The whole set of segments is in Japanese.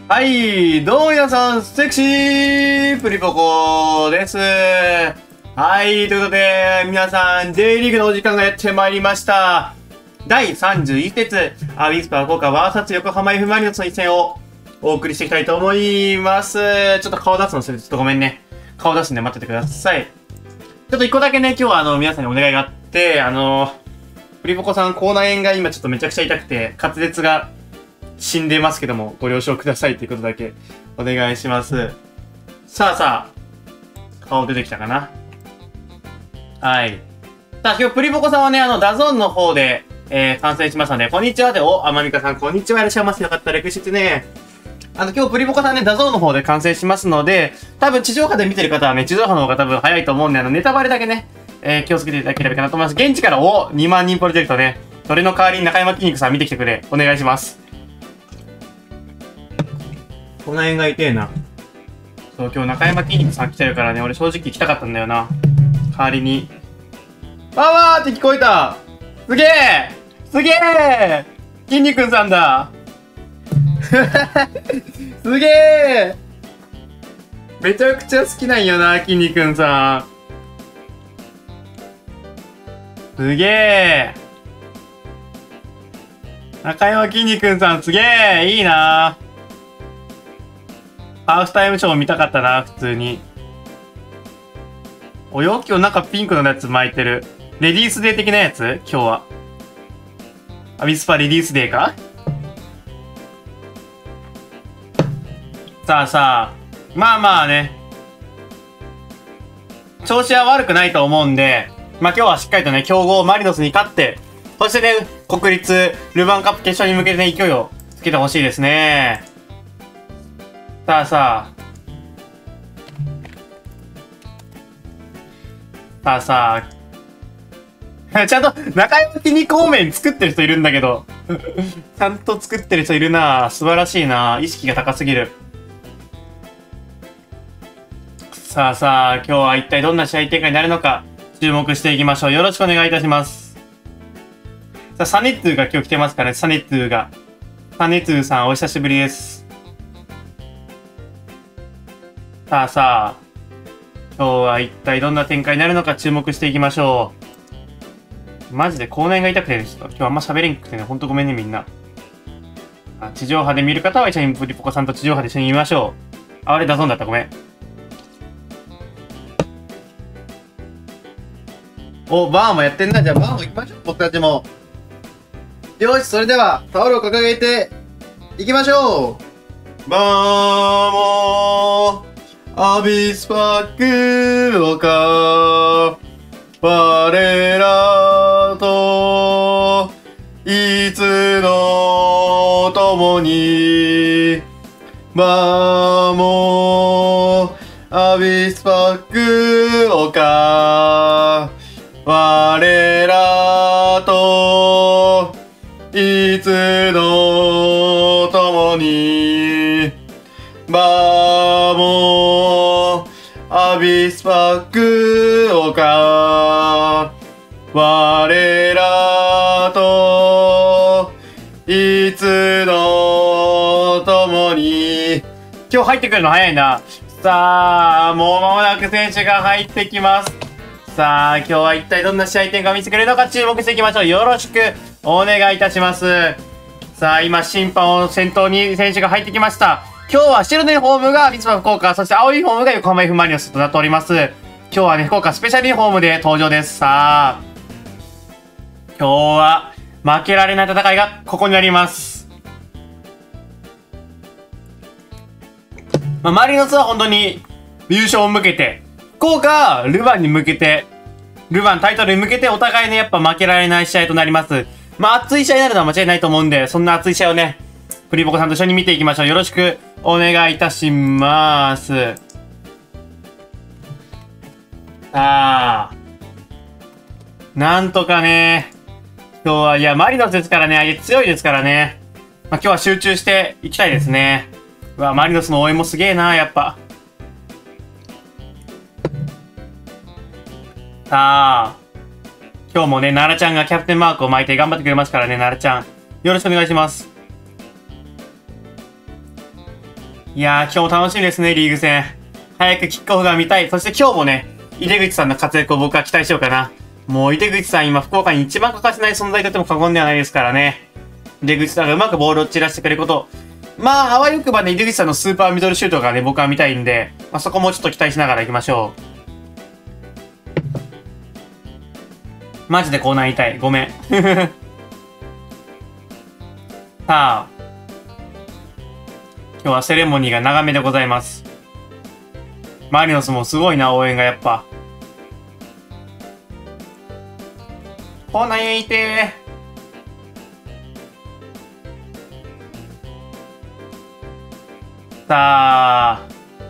はい、どうも皆さん、セクシープリポコです。はい、ということで、皆さん、J リーグのお時間がやってまいりました。第31節、アビスパ福岡 VS 横浜 F マリノスの一戦をお送りしていきたいと思います。ちょっと顔出すのする、ちょっとごめんね。顔出すんで待っててください。ちょっと一個だけね、今日は皆さんにお願いがあって、プリポコさん口内炎が今ちょっとめちゃくちゃ痛くて、滑舌が死んでますけども、ご了承くださいということだけお願いします。さあ、顔出てきたかな。はい。さあ、今日プリポコさんはね、ダゾーンの方で、観戦しましたので、こんにちはで、アマミカさん、こんにちは、いらっしゃいます。よかったら、レクシってね。今日プリポコさんね、ダゾーンの方で観戦しますので、多分地上波で見てる方はね、地上波の方が多分早いと思うんで、ネタバレだけね、気をつけていただければいいかなと思います。現地から2万人プロジェクトね、それの代わりに中山筋肉さん見てきてくれ。お願いします。この辺が痛えな。そう、今日中山筋肉さん来てるからね、俺正直行きたかったんだよな。代わりに。わーって聞こえた。すげえ筋肉さんだすげえめちゃくちゃ好きなんよな、筋肉さん。すげえ中山筋肉さんすげえいいな。ハーフタイムショー見たかったな、普通に。お洋今日なんかピンクのやつ巻いてる。レディースデー的なやつ今日は。アビスパレディースデーか。さあ、まあね。調子は悪くないと思うんで、まあ今日はしっかりとね、強豪マリノスに勝って、そしてね、国立ルヴァンカップ決勝に向けてね、勢いをつけてほしいですね。さあ、ちゃんと中山筋肉方面作ってる人いるんだけど。ちゃんと作ってる人いるな。素晴らしいな。意識が高すぎる。さあ、今日は一体どんな試合展開になるのか、注目していきましょう。よろしくお願いいたします。さあ、サネットゥが今日来てますからね、サネットゥさん、お久しぶりです。さあ、今日は一体どんな展開になるのか注目していきましょう。マジで口内が痛くて、今日あんま喋れんくてね、ほんとごめんねみんな。地上波で見る方は一緒にプリポコさんと地上波で一緒に見ましょう。あれダゾーンだった、ごめん。バーもやってんな。じゃあバーも行きましょう、僕たちも。よし、それではタオルを掲げて行きましょう。バーもアビスパ福岡我らといつの共にバーもアビスパ福岡我らといつの共にバーもアビスパ福岡我らといつの共に。今日入ってくるの早いな。さあ、もう間もなく選手が入ってきます。さあ、今日は一体どんな試合展開を見せてくれるのか注目していきましょう。よろしくお願いいたします。さあ、今審判を先頭に選手が入ってきました。今日は白のユニフォームがアビスパ福岡、そして青いユニフォームが横浜 F マリノスとなっております。今日はね、福岡スペシャルユニフォームで登場です。さあ、今日は負けられない戦いがここになります。マリノスは本当に優勝を向けて、福岡はルヴァンに向けて、ルヴァンタイトルに向けてお互いね、やっぱ負けられない試合となります。熱い試合になるのは間違いないと思うんで、そんな熱い試合をね、プリポコさんと一緒に見ていきましょう。よろしくお願いいたします。なんとかね、今日は、いや、マリノスですからね、強いですからね。今日は集中していきたいですね。うわ、マリノスの応援もすげえな、やっぱ。今日もね、奈良ちゃんがキャプテンマークを巻いて頑張ってくれますからね、奈良ちゃん。よろしくお願いします。 いやー、今日楽しみですね、リーグ戦。早くキックオフが見たい。そして今日もね、井出口さんの活躍を僕は期待しようかな。もう井出口さん今福岡に一番欠かせない存在とっても過言ではないですからね。井出口さんがうまくボールを散らしてくれること。まあ、あわよくばね、井出口さんのスーパーミドルシュートがね、僕は見たいんで、まあそこもちょっと期待しながら行きましょう。マジでこうなりたい。ごめん。さあ、今日はセレモニーが長めでございます。マリノスもすごいな、応援がやっぱ。こうないてさ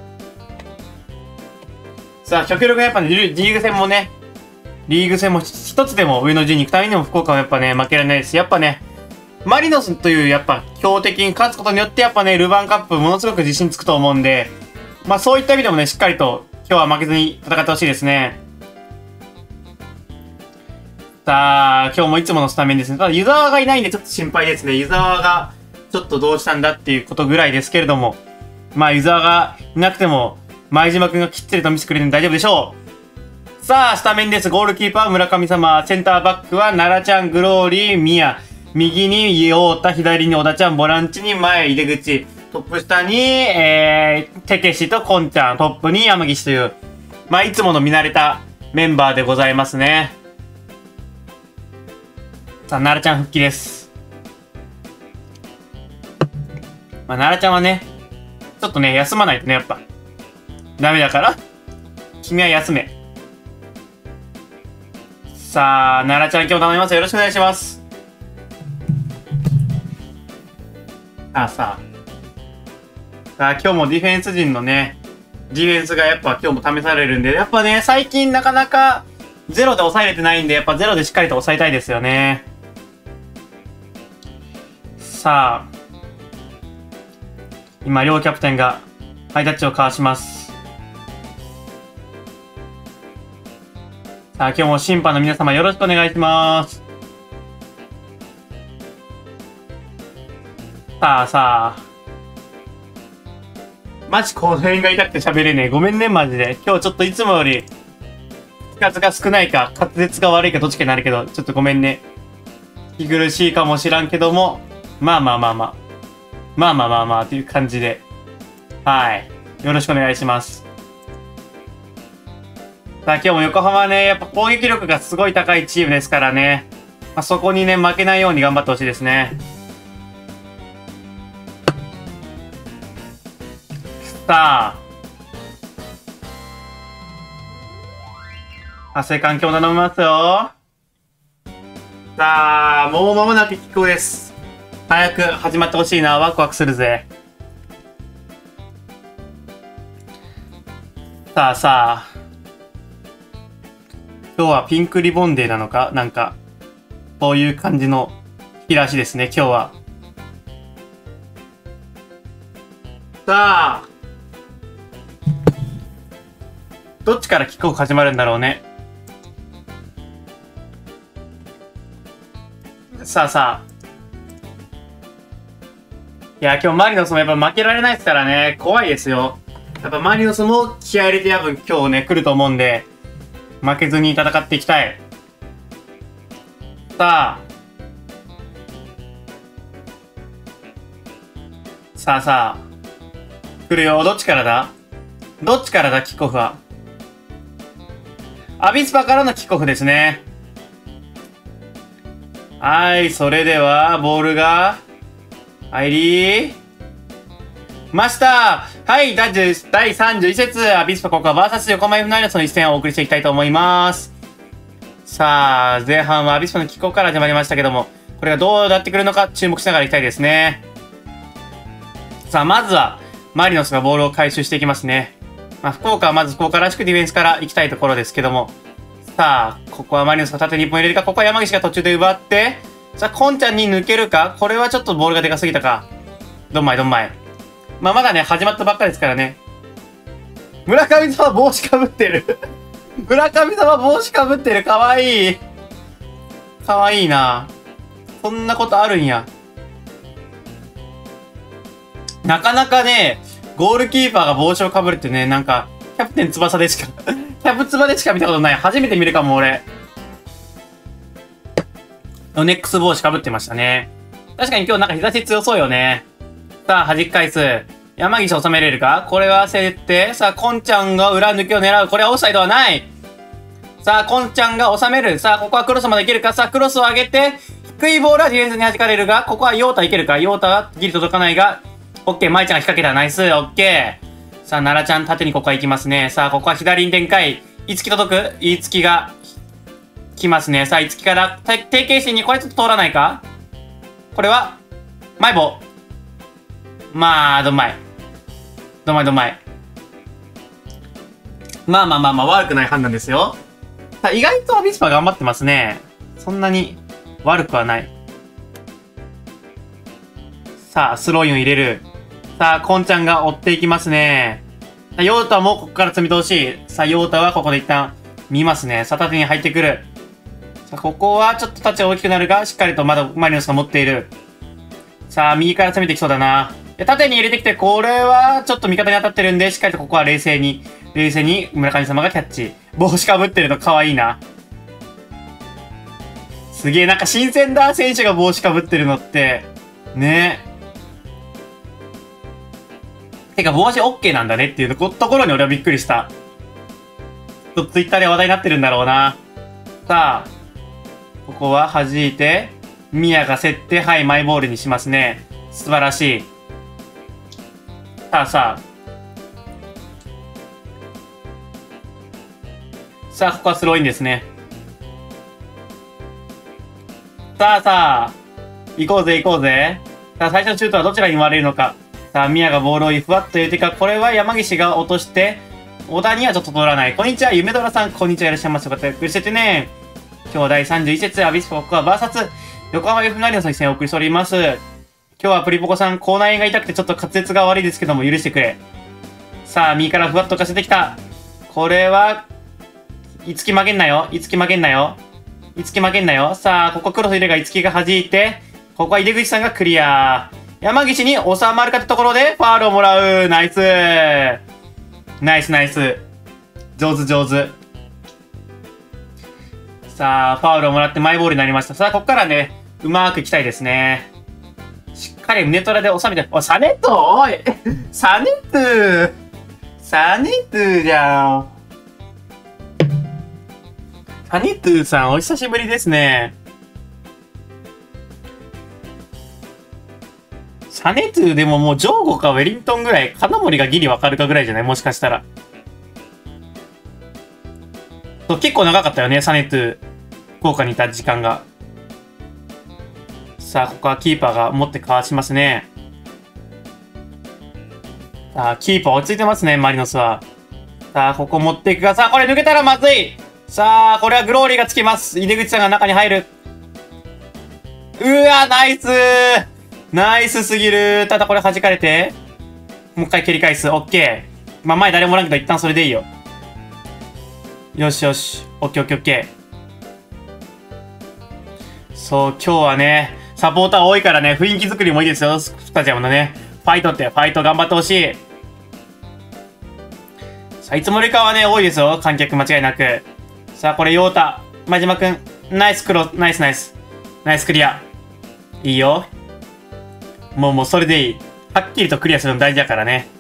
あ、極力やっぱね、リーグ戦もね、リーグ戦も一つでも上の順に行くためにも福岡はやっぱね、負けられないですし、やっぱね、マリノスというやっぱ強敵に勝つことによってやっぱね、ルヴァンカップものすごく自信つくと思うんで、まあそういった意味でもね、しっかりと今日は負けずに戦ってほしいですね。さあ、今日もいつものスタメンですね。ただ湯沢がいないんでちょっと心配ですね。湯沢がちょっとどうしたんだっていうことぐらいですけれども、まあ湯沢がいなくても前島くんがきっちりと見せてくれるんで大丈夫でしょう。さあ、スタメンです。ゴールキーパー村上様、センターバックは奈良ちゃん、グローリー、ミヤ、右に太田、左に小田ちゃん、ボランチに前、井出口、トップ下に、テケシとコンちゃん、トップに山岸という、まあ、いつもの見慣れたメンバーでございますね。さあ、奈良ちゃん復帰です。まあ、奈良ちゃんはね、ちょっとね、休まないとね、やっぱ、ダメだから、君は休め。さあ、奈良ちゃん今日頼みます。よろしくお願いします。さあ、今日もディフェンス陣のね、ディフェンスがやっぱ今日も試されるんで、やっぱね、最近なかなかゼロで抑えれてないんで、やっぱゼロでしっかりと抑えたいですよね。さあ、今両キャプテンがハイタッチを交わします。さあ、今日も審判の皆様よろしくお願いします。さあ。マジこの辺が痛くて喋れねえ。ごめんね、マジで。今日ちょっといつもより、数が少ないか、滑舌が悪いかどっちかになるけど、ちょっとごめんね。息苦しいかもしらんけども、まあっていう感じで。はい。よろしくお願いします。さあ、今日も横浜はね、やっぱ攻撃力がすごい高いチームですからね。まあ、そこにね、負けないように頑張ってほしいですね。さあ、発生環境頼みますよ。さあ、もう間もなくキックオフです。早く始まってほしいな。ワクワクするぜ。さあ。今日はピンクリボンデーなのかなんか、こういう感じの日らしいですね、今日は。さあ、どっちからキックオフ始まるんだろうね。さあ。いや、今日マリノスもやっぱ負けられないですからね。怖いですよ。やっぱマリノスも気合入れて多分今日ね、来ると思うんで、負けずに戦っていきたい。さあ。来るよ。どっちからだキックオフは。アビスパからのキックオフですね。はい、それでは、ボールが、入りました。はい、第31節、アビスパ国家 VS 横浜 F マリノスの一戦をお送りしていきたいと思います。さあ、前半はアビスパのキックオフから始まりましたけども、これがどうなってくるのか注目しながらいきたいですね。さあ、まずは、マリノスがボールを回収していきますね。まあ、福岡はまず福岡らしくディフェンスから行きたいところですけども。さあ、ここはマリノスが縦に1本入れるか、ここは山岸が途中で奪って、さあ、コンちゃんに抜けるか、これはちょっとボールがでかすぎたか。どんまい。まあ、まだね、始まったばっかですからね。村上様帽子かぶってる。村上様帽子かぶってる。かわいい。かわいいな。そんなことあるんや。なかなかね、 ゴールキーパーが帽子をかぶるってね、なんか、キャプテン翼でしか、キャプツバでしか見たことない。初めて見るかも、俺。ヨネックス帽子かぶってましたね。確かに今日なんか日差し強そうよね。さあ、弾き返す。山岸収めれるか？これは設定。さあ、コンちゃんが裏抜きを狙う。これはオフサイドはない。さあ、コンちゃんが収める。さあ、ここはクロスまでいけるか？さあ、クロスを上げて、低いボールはディフェンスに弾かれるが、ここはヨータいけるか？ヨータはギリ届かないが、オッケー、舞ちゃんが引っ掛けた。ナイス、オッケー。さあ、奈良ちゃん縦にここは行きますね。さあ、ここは左に展開。いつき届く？いつきが、来ますね。さあ、いつきから、定型心にこれちょっと通らないか？これは、マイボ。まあ、どんまい。どんまいどんまい。まあまあまあまあ、悪くない判断ですよ。さあ、意外とアビスパ頑張ってますね。そんなに悪くはない。さあ、スローインを入れる。さあ、コンちゃんが追っていきますね。さあ、ヨータもここから積み通し。さあ、ヨータはここで一旦見ますね。さあ、縦に入ってくる。さあ、ここはちょっとタッチが大きくなるが、しっかりとまだマリノスが持っている。さあ、右から攻めてきそうだな。縦に入れてきて、これはちょっと味方に当たってるんで、しっかりとここは冷静に村上様がキャッチ。帽子かぶってるの可愛いな。すげえ、なんか新鮮だ、選手が帽子かぶってるのって。ねてか、帽子 OK なんだねっていうところに俺はびっくりした。ちょっとツイッターで話題になってるんだろうな。さあ、ここは弾いて、ミヤが競って、はい、マイボールにしますね。素晴らしい。さあさあ。さあ、ここはスローインですね。さあさあ。行こうぜ行こうぜ。さあ、最初のシュートはどちらに割れるのか。さあ、ミヤがボールをふわっと入れてか、これは山岸が落として、小田にはちょっと通らない。こんにちは、夢ドラさん、こんにちは、いらっしゃいませ。よかったらゆっくりしててね。今日第31節、アビスパコア VS、横浜 F ナリの一戦をお送りしております。今日はプリポコさん、口内炎が痛くてちょっと滑舌が悪いですけども、許してくれ。さあ、右からふわっとかせてきた。これは、いつき負けんなよ。いつき負けんなよ。いつき負けんなよ。さあ、ここクロス入れがいつきが弾いて、ここは井出口さんがクリア。山岸に収まるかってところで、ファールをもらう。ナイス。ナイスナイス。上手上手。さあ、ファウルをもらってマイボールになりました。さあ、ここからね、うまくいきたいですね。しっかり胸トラで収めて、おい、サネットおいサネットサネットじゃん。サネットさん、お久しぶりですね。サネットでももうジョーゴかウェリントンぐらい、金森がギリわかるかぐらいじゃない？もしかしたら。結構長かったよね、サネット。福岡にいた時間が。さあ、ここはキーパーが持ってかわしますね。さあ、キーパー落ち着いてますね、マリノスは。さあ、ここ持っていくが、さあ、これ抜けたらまずい。さあ、これはグローリーがつきます。井出口さんが中に入る。うわ、ナイスーナイスすぎる。ただこれ弾かれて、もう一回蹴り返す。オッケー。まあ、前誰もおらんけど一旦それでいいよ。よしよし。オッケーオッケーオッケー。そう、今日はね、サポーター多いからね、雰囲気作りもいいですよ。スタジアムのね。ファイトって、ファイト頑張ってほしい。さあ、いつもよりかはね、多いですよ。観客間違いなく。さあ、これ、ヨータ。真島くん。ナイスクロ、ナイスナイス。ナイスクリア。いいよ。もうそれでいい。はっきりとクリアするの大事だからね。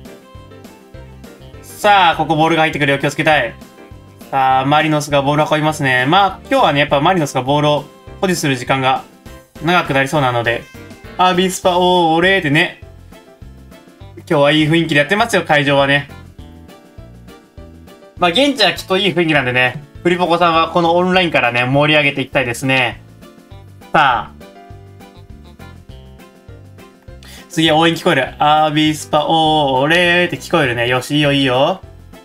さあ、ここボールが入ってくるよ。気をつけたい。さあ、マリノスがボールを運びますね。まあ、今日はね、やっぱマリノスがボールを保持する時間が長くなりそうなので、アビスパオーレーってね。今日はいい雰囲気でやってますよ、会場はね。まあ、現地はきっといい雰囲気なんでね、フリポコさんはこのオンラインからね、盛り上げていきたいですね。さあ、次は応援聞こえる。アビスパオーレーって聞こえるね。よし、いいよいいよ。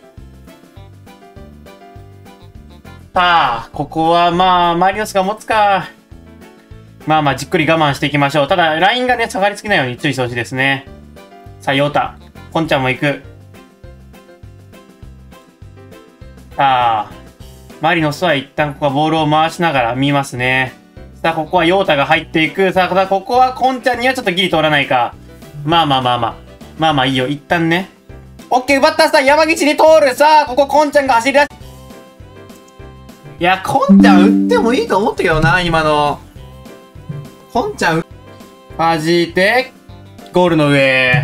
さあ、ここはまあ、マリノスが持つか。まあまあ、じっくり我慢していきましょう。ただ、ラインがね、下がりすぎないように注意してほしいですね。さあ、ヨータ。コンちゃんも行く。さあ、マリノスは一旦ここはボールを回しながら見ますね。さあ、ここはヨータが入っていく。さあ、ここはコンちゃんにはちょっとギリ通らないか。まあまあまあまあ。 まあまあいいよ。一旦ね。オッケー、奪ったさ、山岸に通る。さあ、ここ、こんちゃんが走り出し、いや、こんちゃん打ってもいいと思ったけどな、今の。こんちゃん、弾いて、ゴールの上。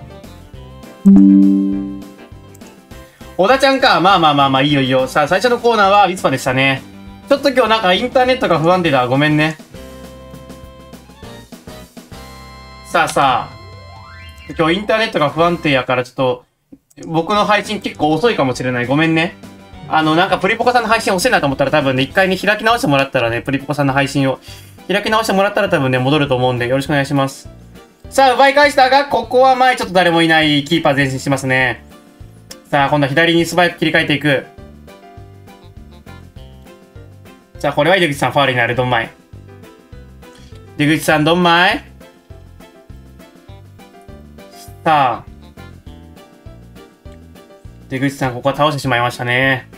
小田ちゃんか。まあまあまあまあ、いいよいいよ。さあ、最初のコーナーはウィスパでしたね。ちょっと今日なんかインターネットが不安定だ。ごめんね。さあさあ。今日インターネットが不安定やからちょっと、僕の配信結構遅いかもしれない。ごめんね。なんかプリポコさんの配信遅いなと思ったら多分ね、一回ね、開き直してもらったらね、プリポコさんの配信を開き直してもらったら多分ね、戻ると思うんで、よろしくお願いします。さあ、奪い返したが、ここは前ちょっと誰もいないキーパー前進しますね。さあ、今度は左に素早く切り替えていく。さあ、これは出口さんファウルになる。ドンマイ。出口さん、ドンマイ。さあ。出口さん、ここは倒してしまいましたね。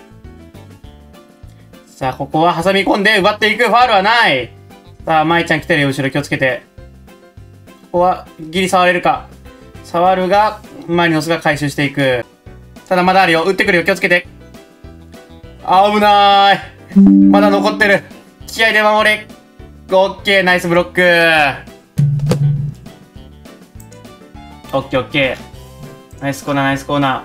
さあ、ここは挟み込んで奪っていく。ファウルはない。さあ、舞ちゃん来てるよ。後ろ気をつけて。ここはギリ触れるか。触るが、マリノスが回収していく。ただまだあるよ。打ってくるよ。気をつけて。危ない。まだ残ってる。気合で守れ。オッケー。ナイスブロック。オッケーオッケー。ナイスコーナー、ナイスコーナ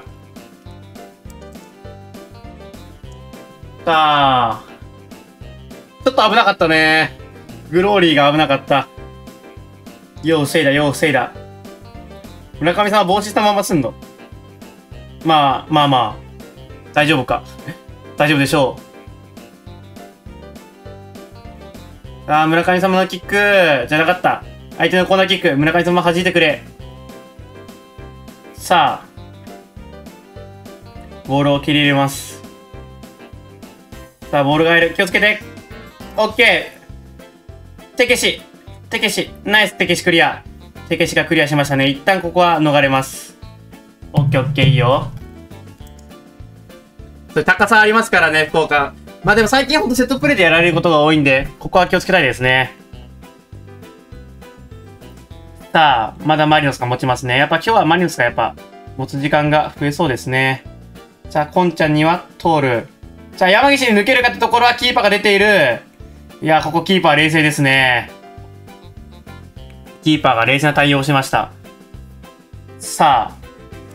ー。さあ。ちょっと危なかったね。グローリーが危なかった。よう防いだ、よう防いだ。村上さんは帽子したまますんの？まあ、まあまあ。大丈夫か。大丈夫でしょう。ああ、村上様のキックじゃなかった。相手のコーナーキック、村上様弾いてくれ。さあ。ボールを切り入れます。さあ、ボールが入る。気をつけて。オッケー。手消し。手消し。ナイス手消しクリア。手消しがクリアしましたね。一旦ここは逃れます。オッケーオッケー、いいよ。それ高さありますからね、福岡。まあでも最近ほんとセットプレーでやられることが多いんで、ここは気をつけたいですね。さあ、まだマリノスが持ちますね。やっぱ今日はマリノスがやっぱ持つ時間が増えそうですね。さあ、コンちゃんには通る。さあ、山岸に抜けるかってところはキーパーが出ている。いや、ここキーパー冷静ですね。キーパーが冷静な対応をしました。さあ。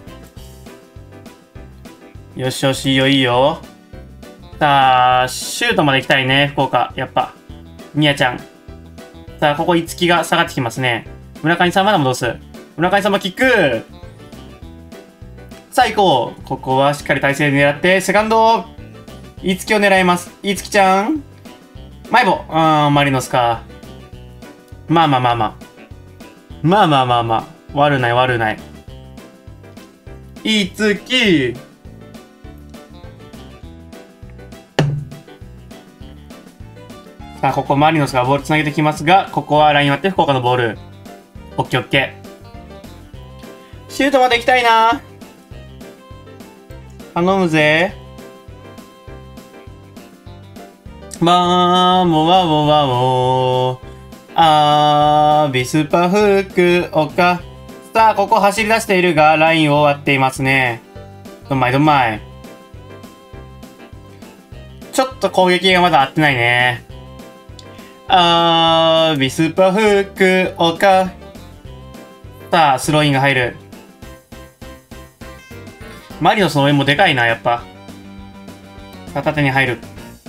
よしよし、いいよいいよ。さあ、シュートまで行きたいね、福岡。やっぱ。みやちゃん。さあ、ここ、いつきが下がってきますね。村上さんまだ戻す。村上さんもキック。さあ、行こう。ここはしっかり体勢で狙って、セカンド。いつきを狙います。いつきちゃん。マイボ。マリノスか。まあまあまあまあ。まあまあまあまあ。悪ない悪ない。いつき。さあ、ここマリノスがボールつなげてきますが、ここはライン割って福岡のボール。オッケーオッケー。シュートまで行きたいな。頼むぜ。ワーモワモワモビスパ福岡。さあ、ここ走り出しているが、ラインを割っていますね。どんまいどんまい。ちょっと攻撃がまだ合ってないね。ビスパ福岡。さあ、スローインが入る。マリノスの応援もでかいな、やっぱ。さあ、縦に入る。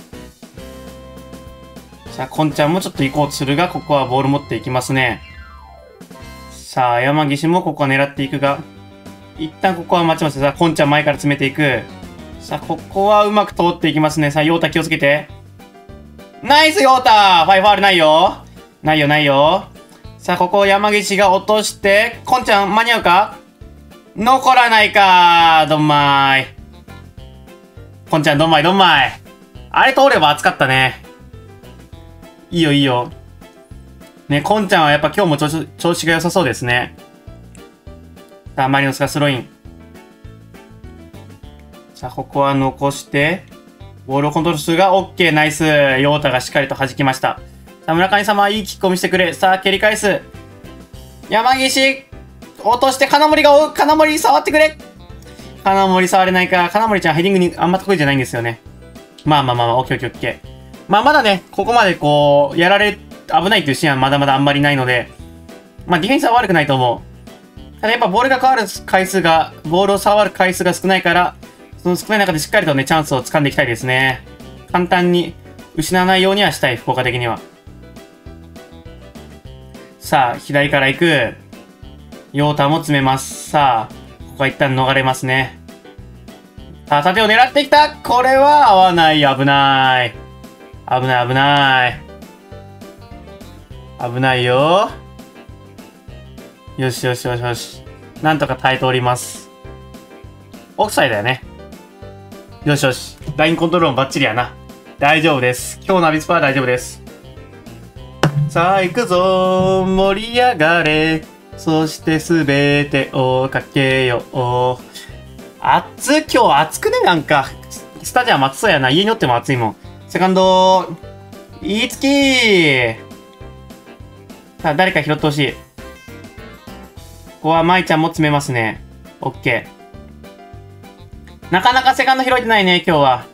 さあ、コンちゃんもちょっと行こうとするが、ここはボール持っていきますね。さあ、山岸もここは狙っていくが、一旦ここは待ちます。さあ、コンちゃん前から詰めていく。さあ、ここはうまく通っていきますね。さあ、ヨータ気をつけて。ナイスヨータファウルないよ。ないよないよ。さあ、ここを山岸が落として、コンちゃん間に合うか？残らないかどんまい。コンちゃんどんまいどんまい。あれ通れば熱かったね。いいよいいよ。ね、コンちゃんはやっぱ今日も調子が良さそうですね。さあ、マリノスがスローイン。さあ、ここは残して、ボールをコントロールするが、オッケー、ナイス。ヨータがしっかりと弾きました。さあ、村上様はいいキックを見せてくれ。さあ、蹴り返す。山岸。 落として金森が追う。金森触ってくれ。金森触れないか。金森ちゃんヘディングにあんま得意じゃないんですよね。まあまあまあまあ、オッケーオッケーオッケー。まあまだね、ここまでこう、やられ、危ないっていうシーンはまだまだあんまりないので、まあディフェンスは悪くないと思う。ただやっぱボールが変わる回数が、ボールを触る回数が少ないから、その少ない中でしっかりとね、チャンスを掴んでいきたいですね。簡単に失わないようにはしたい、福岡的には。さあ、左から行く。ヨータも詰めます。さあ、ここは一旦逃れますね。さあ、縦を狙ってきた。これは合わない。危ない。危ない、危ない。危ないよ。よしよしよしよし。なんとか耐えております。オフサイドだよね。よしよし。ラインコントロールもバッチリやな。大丈夫です。今日のアビスパは大丈夫です。さあ、行くぞ。盛り上がれ。そしてすべてをかけよう。今日暑くねなんか。スタジアム暑そうやな。家におっても暑いもん。セカンド、いつきさあ、誰か拾ってほしい。ここは舞ちゃんも詰めますね。オッケー。なかなかセカンド拾えてないね、今日は。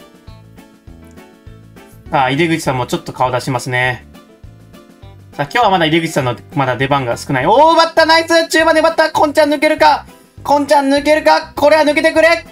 さあ、井出口さんもちょっと顔出しますね。さあ、今日はまだ井出口さんのまだ出番が少ない。おー、奪ったナイス中盤で奪ったコンちゃん抜けるかコンちゃん抜けるかこれは抜けてくれ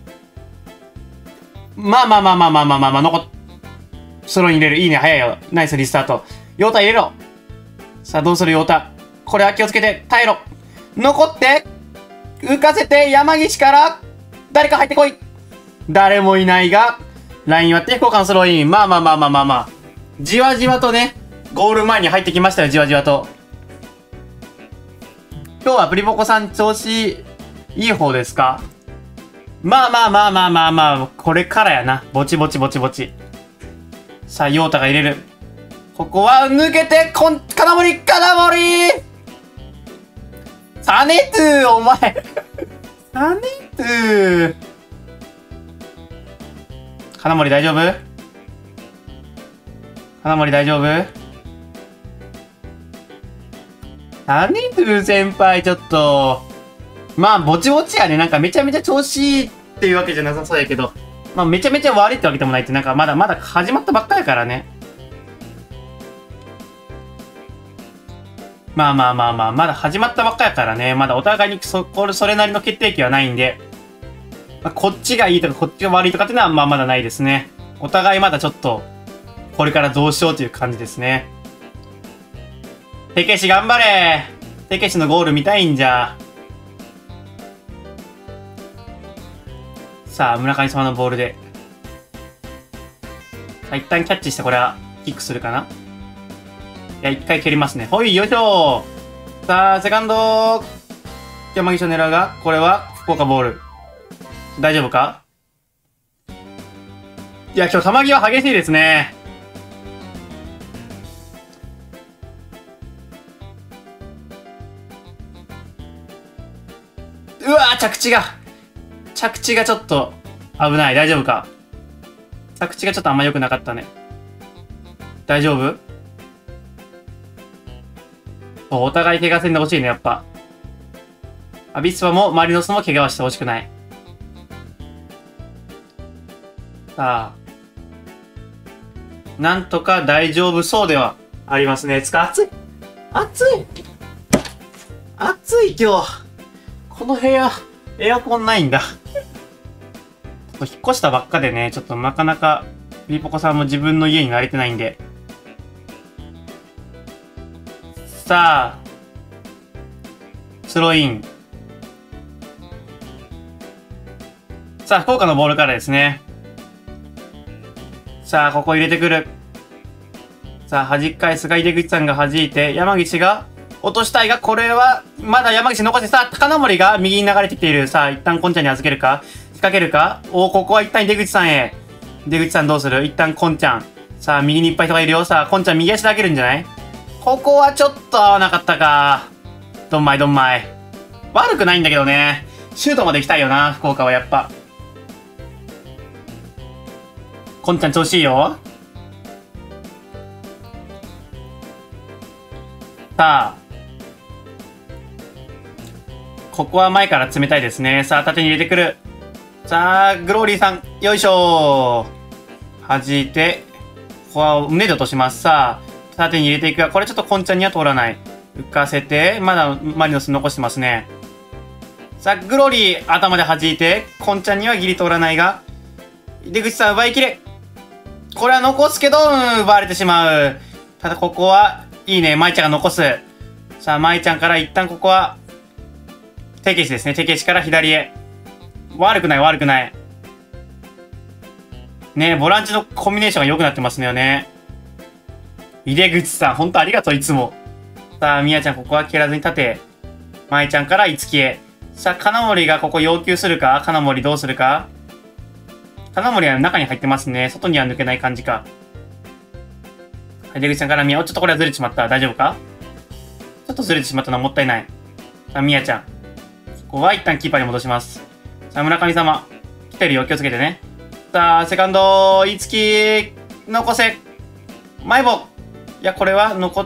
まあまあまあまあまあまあまあまあ、スローに入れる。いいね、早いよ。ナイスリスタート。ヨータ入れろ。さあ、どうするヨータ。これは気をつけて、耐えろ。残って、浮かせて、山岸から、誰か入ってこい。誰もいないが、ライン割って福岡のスローイン。まあまあまあまあまあまあ。じわじわとね、ゴール前に入ってきましたよ、じわじわと。今日はプリポコさん調子いい方ですか？まあまあまあまあまあまあ、これからやな。ぼちぼちぼちぼち。さあ、ヨータが入れる。ここは抜けて、金森サネトゥお前サネトゥ金森大丈夫？金森大丈夫？サネトゥ先輩ちょっと、まあ、ぼちぼちやね。なんかめちゃめちゃ調子いいっていうわけじゃなさそうやけど、まあ、めちゃめちゃ悪いってわけでもないって、なんかまだまだ始まったばっかやからね。まあまあまあまあ、まだ始まったばっかやからね。まだお互いにそれなりの決定機はないんで、まあ、こっちがいいとかこっちが悪いとかっていうのはまあまだないですね。お互いまだちょっと、これからどうしようという感じですね。テケシ頑張れ。テケシのゴール見たいんじゃ。さあ、村上様のボールで。さあ、一旦キャッチして、これは、キックするかな？いや、一回蹴りますね。ほい、よいしょー。さあ、セカンド山岸を狙うが、これは、福岡ボール。大丈夫か？いや、今日、球際激しいですね。うわー、着地がちょっと危ない。大丈夫か？着地がちょっとあんま良くなかったね。大丈夫？お互い怪我せんでほしいね、やっぱ。アビスパもマリノスも怪我はしてほしくない。さあ。なんとか大丈夫そうではありますね。暑い暑い今日。この部屋、エアコンないんだ。ちょっと引っ越したばっかでね、ちょっとなかなか、ピーポコさんも自分の家に慣れてないんで。さあ、スローイン。さあ、福岡のボールからですね。さあ、ここ入れてくる。さあ、弾き返すが、井出口さんが弾いて、山岸が落としたいが、これは、まだ山岸残して、さあ、金森が右に流れてきている。さあ、一旦コンちゃんに預けるか仕掛けるかここは一旦出口さんへ。出口さんどうする？一旦コンちゃん。さあ、右にいっぱい人がいるよ。さあ、コンちゃん右足で開けるんじゃない？ここはちょっと合わなかったか。どんまい。悪くないんだけどね。シュートまで行きたいよな、福岡はやっぱ。コンちゃん調子いいよ。さあ。 ここは前から冷たいですね。さあ、縦に入れてくる。さあ、グローリーさん、よいしょー。弾いて、ここは胸で落とします。さあ、縦に入れていくが、これちょっとコンちゃんには通らない。浮かせて、まだマリノス残してますね。さあ、グローリー、頭で弾いて、コンちゃんにはギリ通らないが、出口さん奪いきれ。これは残すけど、奪われてしまう。ただここは、いいね、舞ちゃんが残す。さあ、舞ちゃんから一旦ここは、手消しですね。手消しから左へ。悪くない、悪くない。ねえ、ボランチのコンビネーションが良くなってますよね。井出口さん、ほんとありがとう、いつも。さあ、みやちゃん、ここは蹴らずに立て。舞ちゃんからいつきへ。さあ、金森がここ要求するか？金森どうするか？金森は中に入ってますね。外には抜けない感じか。はい、出口さんからみや、ちょっとこれはずれてしまった。大丈夫か？ちょっとずれてしまったのはもったいない。さあ、みやちゃん。ここは一旦キーパーに戻します。さあ、村上様。来てるよ。気をつけてね。さあ、セカンド、いつき、残せ。マイボ。いや、これは残って、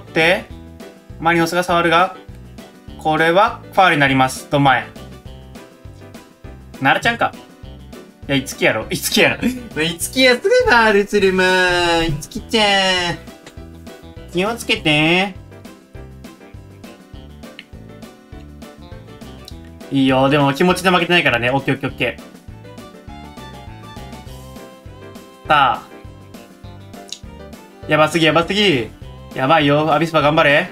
マリノスが触るが、これはファウルになります。どんまい。ならちゃんか。いや、いつきやろ。いつきやろ。いつきやすぐファウルするもん。いつきちゃん。気をつけて。いいよ。でも気持ちで負けてないからね。オッケーオッケーオッケー。さあ。やばすぎやばすぎ。やばいよ。アビスパ頑張れ。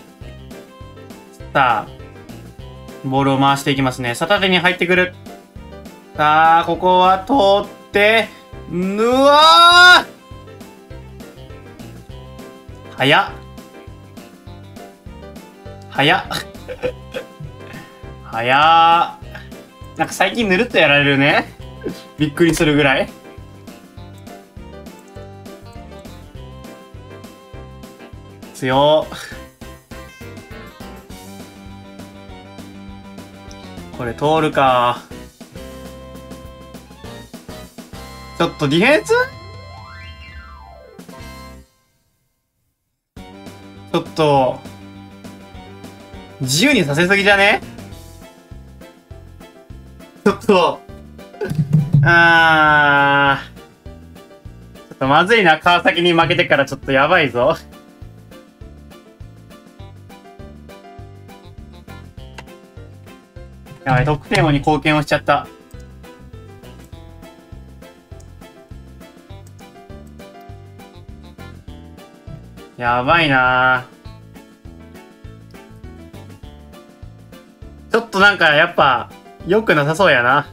さあ。ボールを回していきますね。さあ、縦に入ってくる。さあ、ここは通って、うわー早っ。早っ。早ー。なんか最近ぬるっとやられるね。びっくりするぐらい。強ー。これ通るか。ちょっとディフェンスちょっと、自由にさせすぎじゃね？ちょっと、ちょっとまずいな。川崎に負けてからちょっとやばいぞ。やばい、得点王に貢献をしちゃった。やばいなぁ。ちょっとなんかやっぱ良くなさそうやな。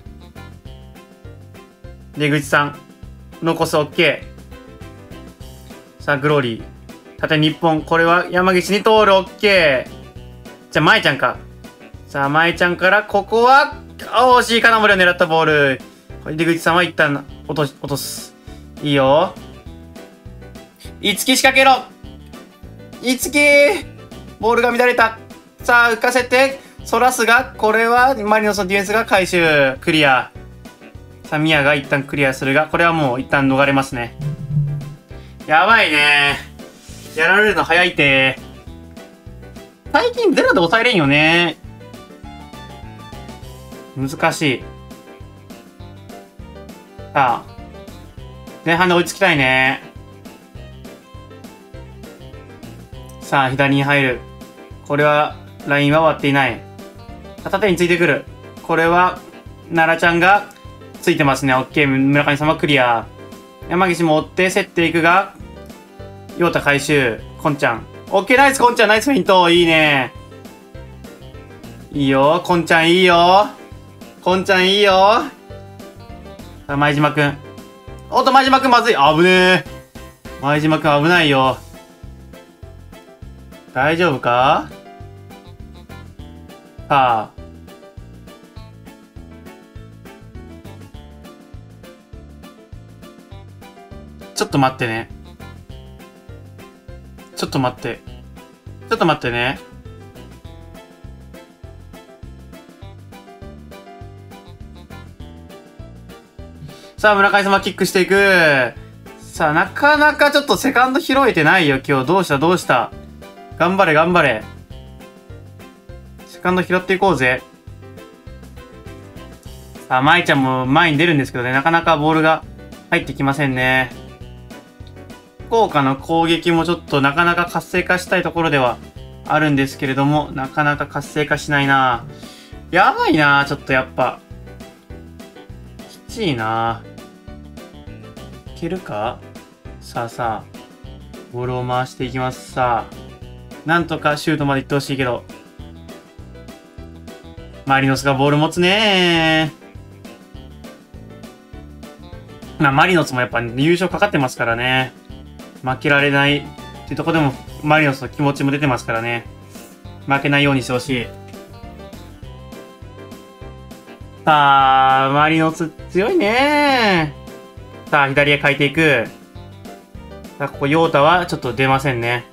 出口さん残す OK。さあグローリー縦日本、これは山岸に通る OK。じゃあ舞ちゃんか。さあ舞ちゃんからここは惜しい。金森を狙ったボール。出口さんは一旦落とす。いいよ。いつき仕掛けろ。いつきボールが乱れた。さあ浮かせてそらすが、これはマリノスのディフェンスが回収クリア。さあミヤが一旦クリアするが、これはもう一旦逃れますね。やばいね。やられるの早いて。最近ゼロで抑えれんよね。難しい。さあ前半で追いつきたいね。さあ左に入る。これはラインは終わっていない。縦についてくる。これは奈良ちゃんがついてますね。オッケー。村上様クリア。山岸も追って競っていくが、陽太回収。こんちゃんオッケー。ナイスこんちゃん。ナイスフェイント。いいね。いいよこんちゃん。いいよこんちゃん。いいよ。さあ前島くん。おっと前島くんまずい。危ねえ。前島くん危ないよ。大丈夫か？さあ。ちょっと待ってね。ちょっと待って。ちょっと待ってね。さあ、村上様キックしていく。さあ、なかなかちょっとセカンド拾えてないよ、今日。どうしたどうした。頑張れ頑張れ。セカンド拾っていこうぜ。 さあ、舞ちゃんも前に出るんですけどね、なかなかボールが入ってきませんね。福岡の攻撃もちょっとなかなか活性化したいところではあるんですけれども、なかなか活性化しないな。やばいな、ちょっとやっぱ。きついな。いけるか？さあさあ、ボールを回していきます。さあ、なんとかシュートまで行ってほしいけど。マリノスがボール持つねー。まあ、マリノスもやっぱ優勝かかってますからね。負けられないっていうところでも、マリノスの気持ちも出てますからね。負けないようにしてほしい。さあ、マリノス強いねー。さあ、左へ変えていく。さあ、ここ、ヨータはちょっと出ませんね。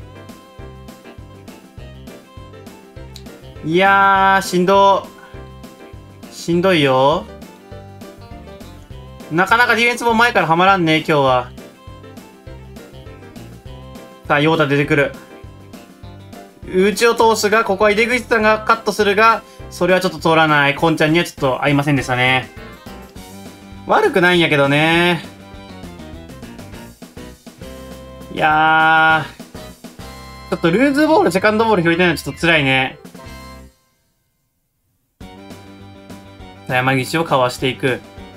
いやー、しんどいよ。なかなかディフェンスも前からはまらんね、今日は。さあ、ヨータ出てくる。内を通すが、ここは出口さんがカットするが、それはちょっと通らない。コンちゃんにはちょっと合いませんでしたね。悪くないんやけどね。いやー。ちょっとルーズボール、セカンドボール拾いたいのはちょっと辛いね。山岸をかわしていく。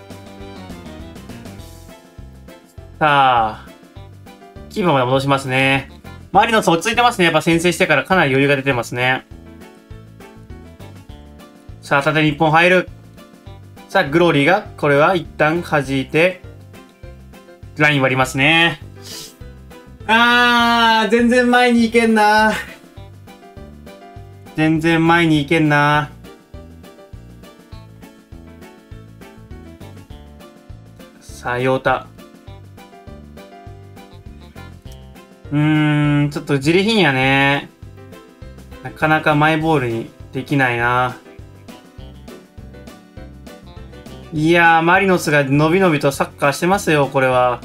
さあ、気分まで戻しますね。マリノス落ち着いてますね。やっぱ先制してからかなり余裕が出てますね。さあ、縦に1本入る。さあ、グローリーが、これは一旦弾いて、ライン割りますね。全然前に行けんな。全然前に行けんな。さあ、ヨータ。ちょっと自利品やね。なかなかマイボールにできないな。いやー、マリノスがのびのびとサッカーしてますよ、これは。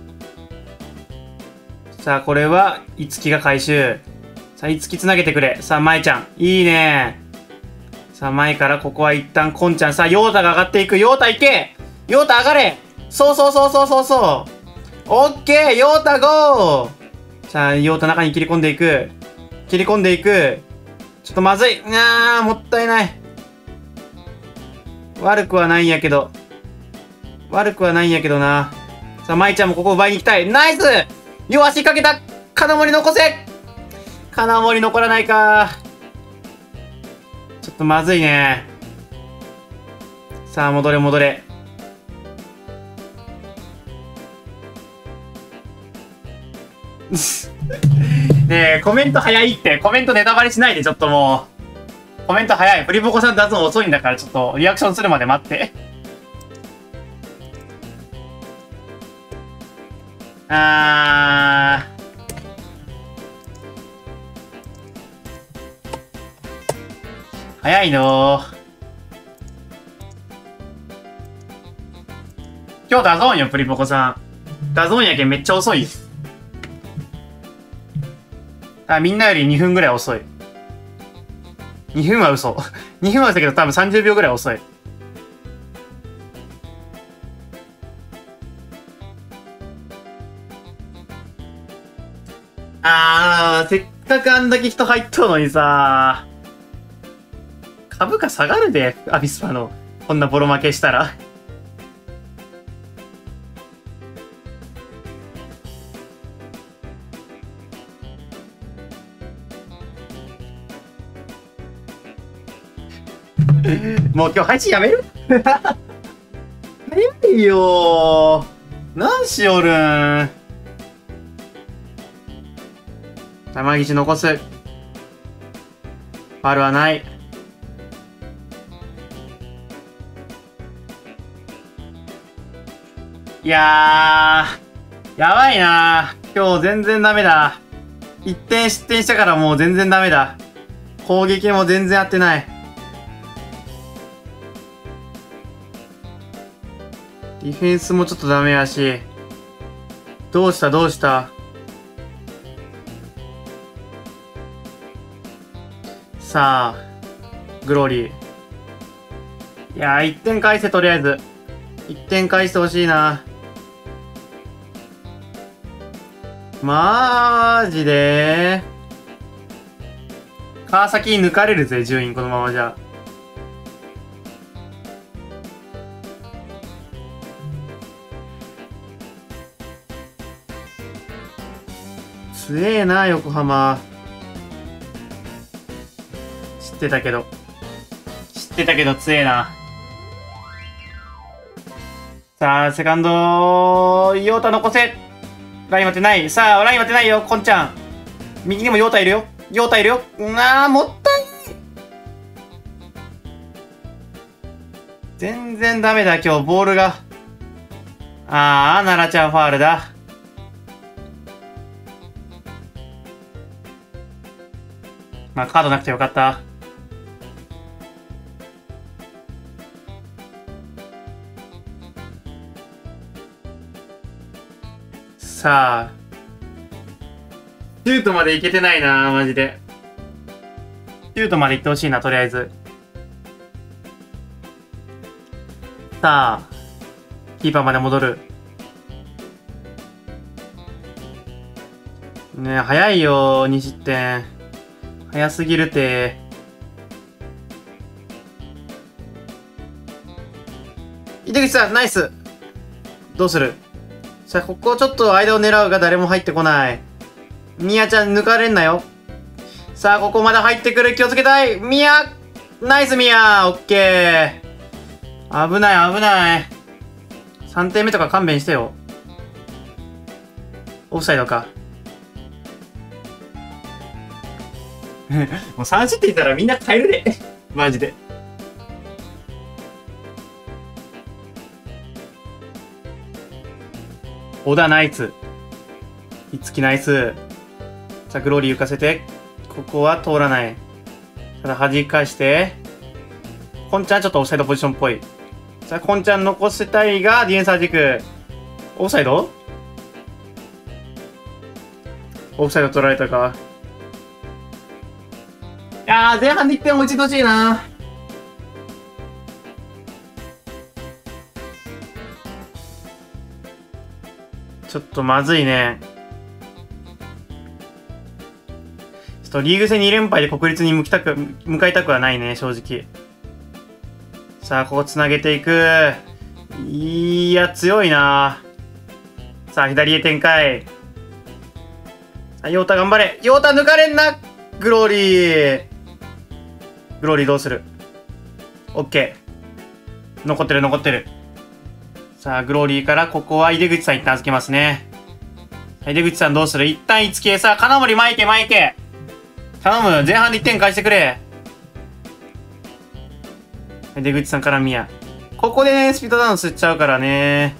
さあ、これは、いつきが回収。さあ、いつきつなげてくれ。さあ、まいちゃん。いいね。さあ、前からここは一旦こんちゃん。さあ、ヨータが上がっていく。ヨータ行け！ヨータ上がれ！そうそうそうそうそうそう。オッケー！ヨータゴー！さあ、ヨータ中に切り込んでいく。切り込んでいく。ちょっとまずい。もったいない。悪くはないんやけど。悪くはないんやけどな。さあ、舞ちゃんもここ奪いに行きたい。ナイス！両足かけた！金森残せ！金森残らないか。ちょっとまずいね。さあ、戻れ戻れ。ねえ、コメント早いって。コメントネタバレしないで、ちょっともう。コメント早い。フリボコさん出すの遅いんだから、ちょっとリアクションするまで待って。早いのー。今日ダゾーンよ、プリポコさん。ダゾーンやけんめっちゃ遅いです。みんなより2分ぐらい遅い。2分は嘘。2分は嘘だけど多分30秒ぐらい遅い。せっかくあんだけ人入っとるのにさ、株価下がるで、アビスパの。こんなボロ負けしたら。もう今日配信やめる？早いよー。何しよるん。山岸残す。ファウルはない。いやー、やばいなー。今日全然ダメだ。1点失点したからもう全然ダメだ。攻撃も全然合ってない。ディフェンスもちょっとダメやし。どうしたどうした。さあ、グローリー。 いやー、1点返せ、とりあえず。1点返してほしいな。マジで川崎に抜かれるぜ、順位、このままじゃ。強えな、横浜。知ってたけど強えな。さあ、セカンド、ヨータ残せ。ライン待ってない。さあ、ライン待ってないよ、こんちゃん。右にもヨータいるよ。ヨータいるよ。もったいない。全然ダメだ、今日、ボールが。奈々ちゃんファールだ。まあ、カードなくてよかった。さあ。シュートまでいけてないな、マジで。シュートまで行ってほしいな、とりあえず。さあ。キーパーまで戻る。ねえ、早いよ、2失点。早すぎるて。井出口さん、ナイス。どうする？さあ、ここちょっと間を狙うが誰も入ってこない。ミヤちゃん抜かれんなよ。さあ、ここまで入ってくる。気をつけたい。ミヤ！ナイスミヤ！オッケー。危ない、危ない。3点目とか勘弁してよ。オフサイドか。もう3失点いったらみんな変えるで。マジで。小田ナイス。いつきナイス。さあ、グローリー浮かせて。ここは通らない。ただ弾き返して。コンちゃんちょっとオフサイドポジションっぽい。さあ、コンちゃん残したいが、ディフェンス弾く。オフサイド？オフサイド取られたか。いやー、前半で1点追いついてほしいな。ちょっとまずいね。ちょっとリーグ戦2連敗で国立に向かいたくはないね、正直。さあ、ここ繋げていく。いや、強いな。さあ、左へ展開。さあ、ヨータ頑張れ。ヨータ抜かれんな。グローリー。グローリーどうする？オッケー。残ってる、残ってる。さあ、グローリーからここは井出口さん一旦預けますね。井出口さんどうする？一旦いつけ。さあ、金森前行け、前行け。頼む。前半で1点返してくれ。出口さんからミヤ。ここでね、スピードダウン吸っちゃうからね。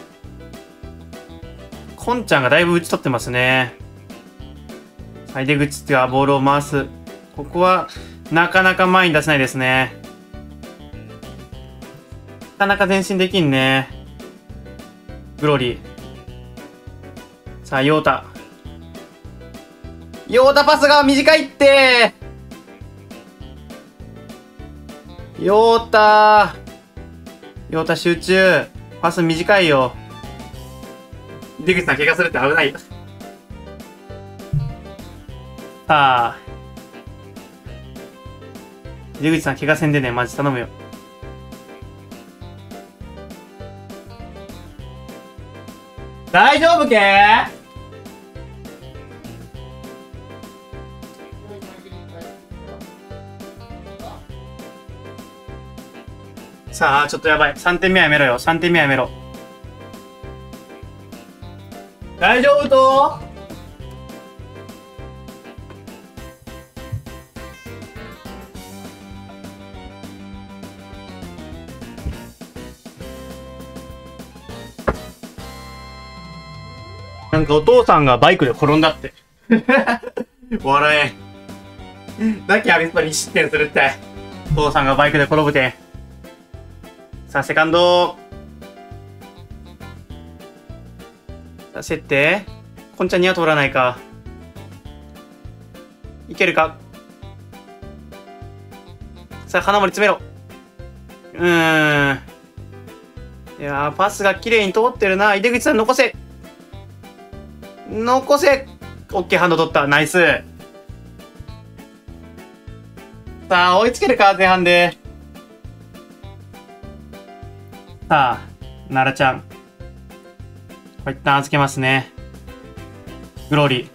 コンちゃんがだいぶ打ち取ってますね。はい、出口がボールを回す。ここは、なかなか前に出せないですね。なかなか前進できんね。グローリー。さあ、ヨータ。ヨータパスが短いってヨータ集中。パス短いよ。出口さん怪我するって危ない。さあ。出口さん怪我せんでね、マジ頼むよ。大丈夫け？さあ、ちょっとやばい。3点目はやめろよ。3点目はやめろ。大丈夫と？なんかお父さんがバイクで転んだって。笑え。だけアビスパに失点するって。お父さんがバイクで転ぶて。さあ、セカンド。さあ、設定。こんちゃんには通らないか。いけるか。さあ、金森詰めろ。 いやー、パスが綺麗に通ってるな。井出口さん残せ。残せ。オッケー、ハンド取った。ナイス。さあ、追いつけるか、前半で。さあ、奈良ちゃん。一旦預けますね。グローリ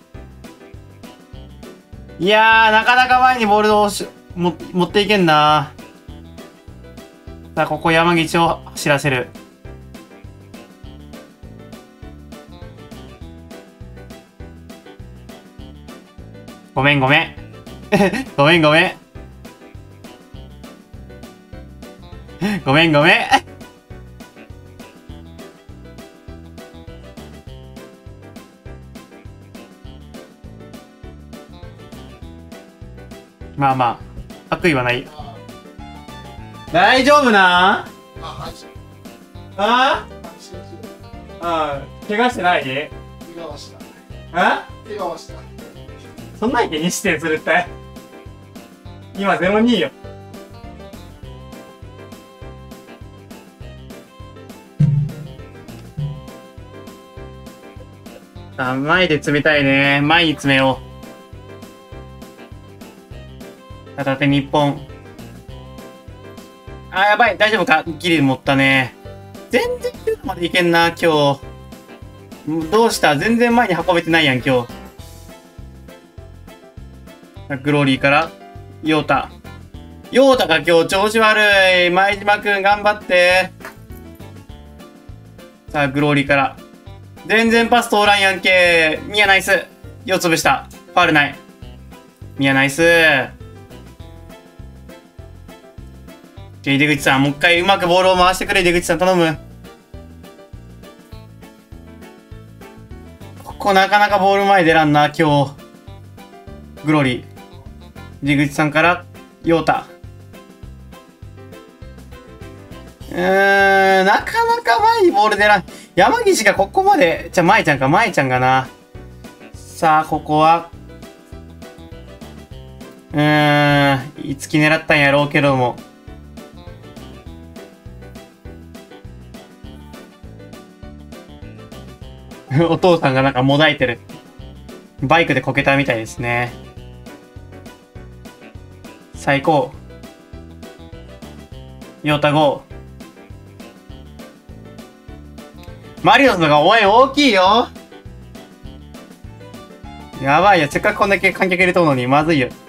ー。いやー、なかなか前にボールを持っていけんな。さあ、ここ山岸を走らせる。ごめんごめん。ごめんごめん。ごめんごめん。まあまあ、悪意はない。大丈夫なああ怪我してない？ 怪我はした。怪我はした。 そんなん気にしてするって。今0-2よ。あ、前で詰めたいね。前に詰めよう。片手日本。あ、やばい。大丈夫か？ギリ持ったね。全然シュートまでいけんな、今日。どうした？全然前に運べてないやん、今日。グローリーから、ヨータ。ヨータが今日調子悪い。前島くん頑張って。さあ、グローリーから。全然パス通らんやんけ。ミヤナイス。よ潰した。ファウルない。ミヤナイス。出口さん、もう一回うまくボールを回してくれ、出口さん頼む。ここなかなかボール前出らんな、今日。グローリー。出口さんから、ヨータ。なかなか前にボール出らん。山岸がここまで、じゃあ、舞ちゃんか、舞ちゃんがな。さあ、ここは、いつき狙ったんやろうけども。お父さんがなんかもだいてる。バイクでこけたみたいですね。最高。ヨータ5。マリオスのが応援大きいよ。やばいよ。せっかくこんだけ観客入れとるのに、まずいよ。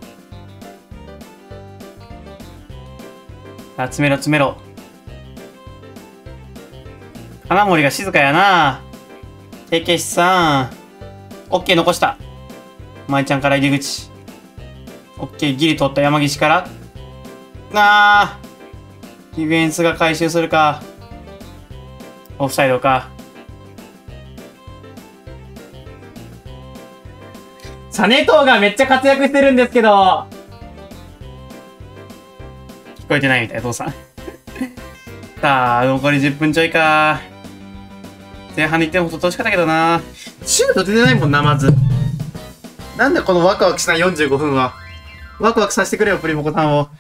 あ、詰めろ詰めろ。金森が静かやな。てけしさん。オッケー残した。舞ちゃんから入り口。オッケーギリ取った山岸から。ディフェンスが回収するか。オフサイドか。サネトウがめっちゃ活躍してるんですけど。聞こえてないみたい、父さん。さあ、残り10分ちょいか。前半に行っても欲しかったけどな。シュート出てないもんな、まず。なんだこのワクワクしない45分は。ワクワクさせてくれよ、プリモコさんを。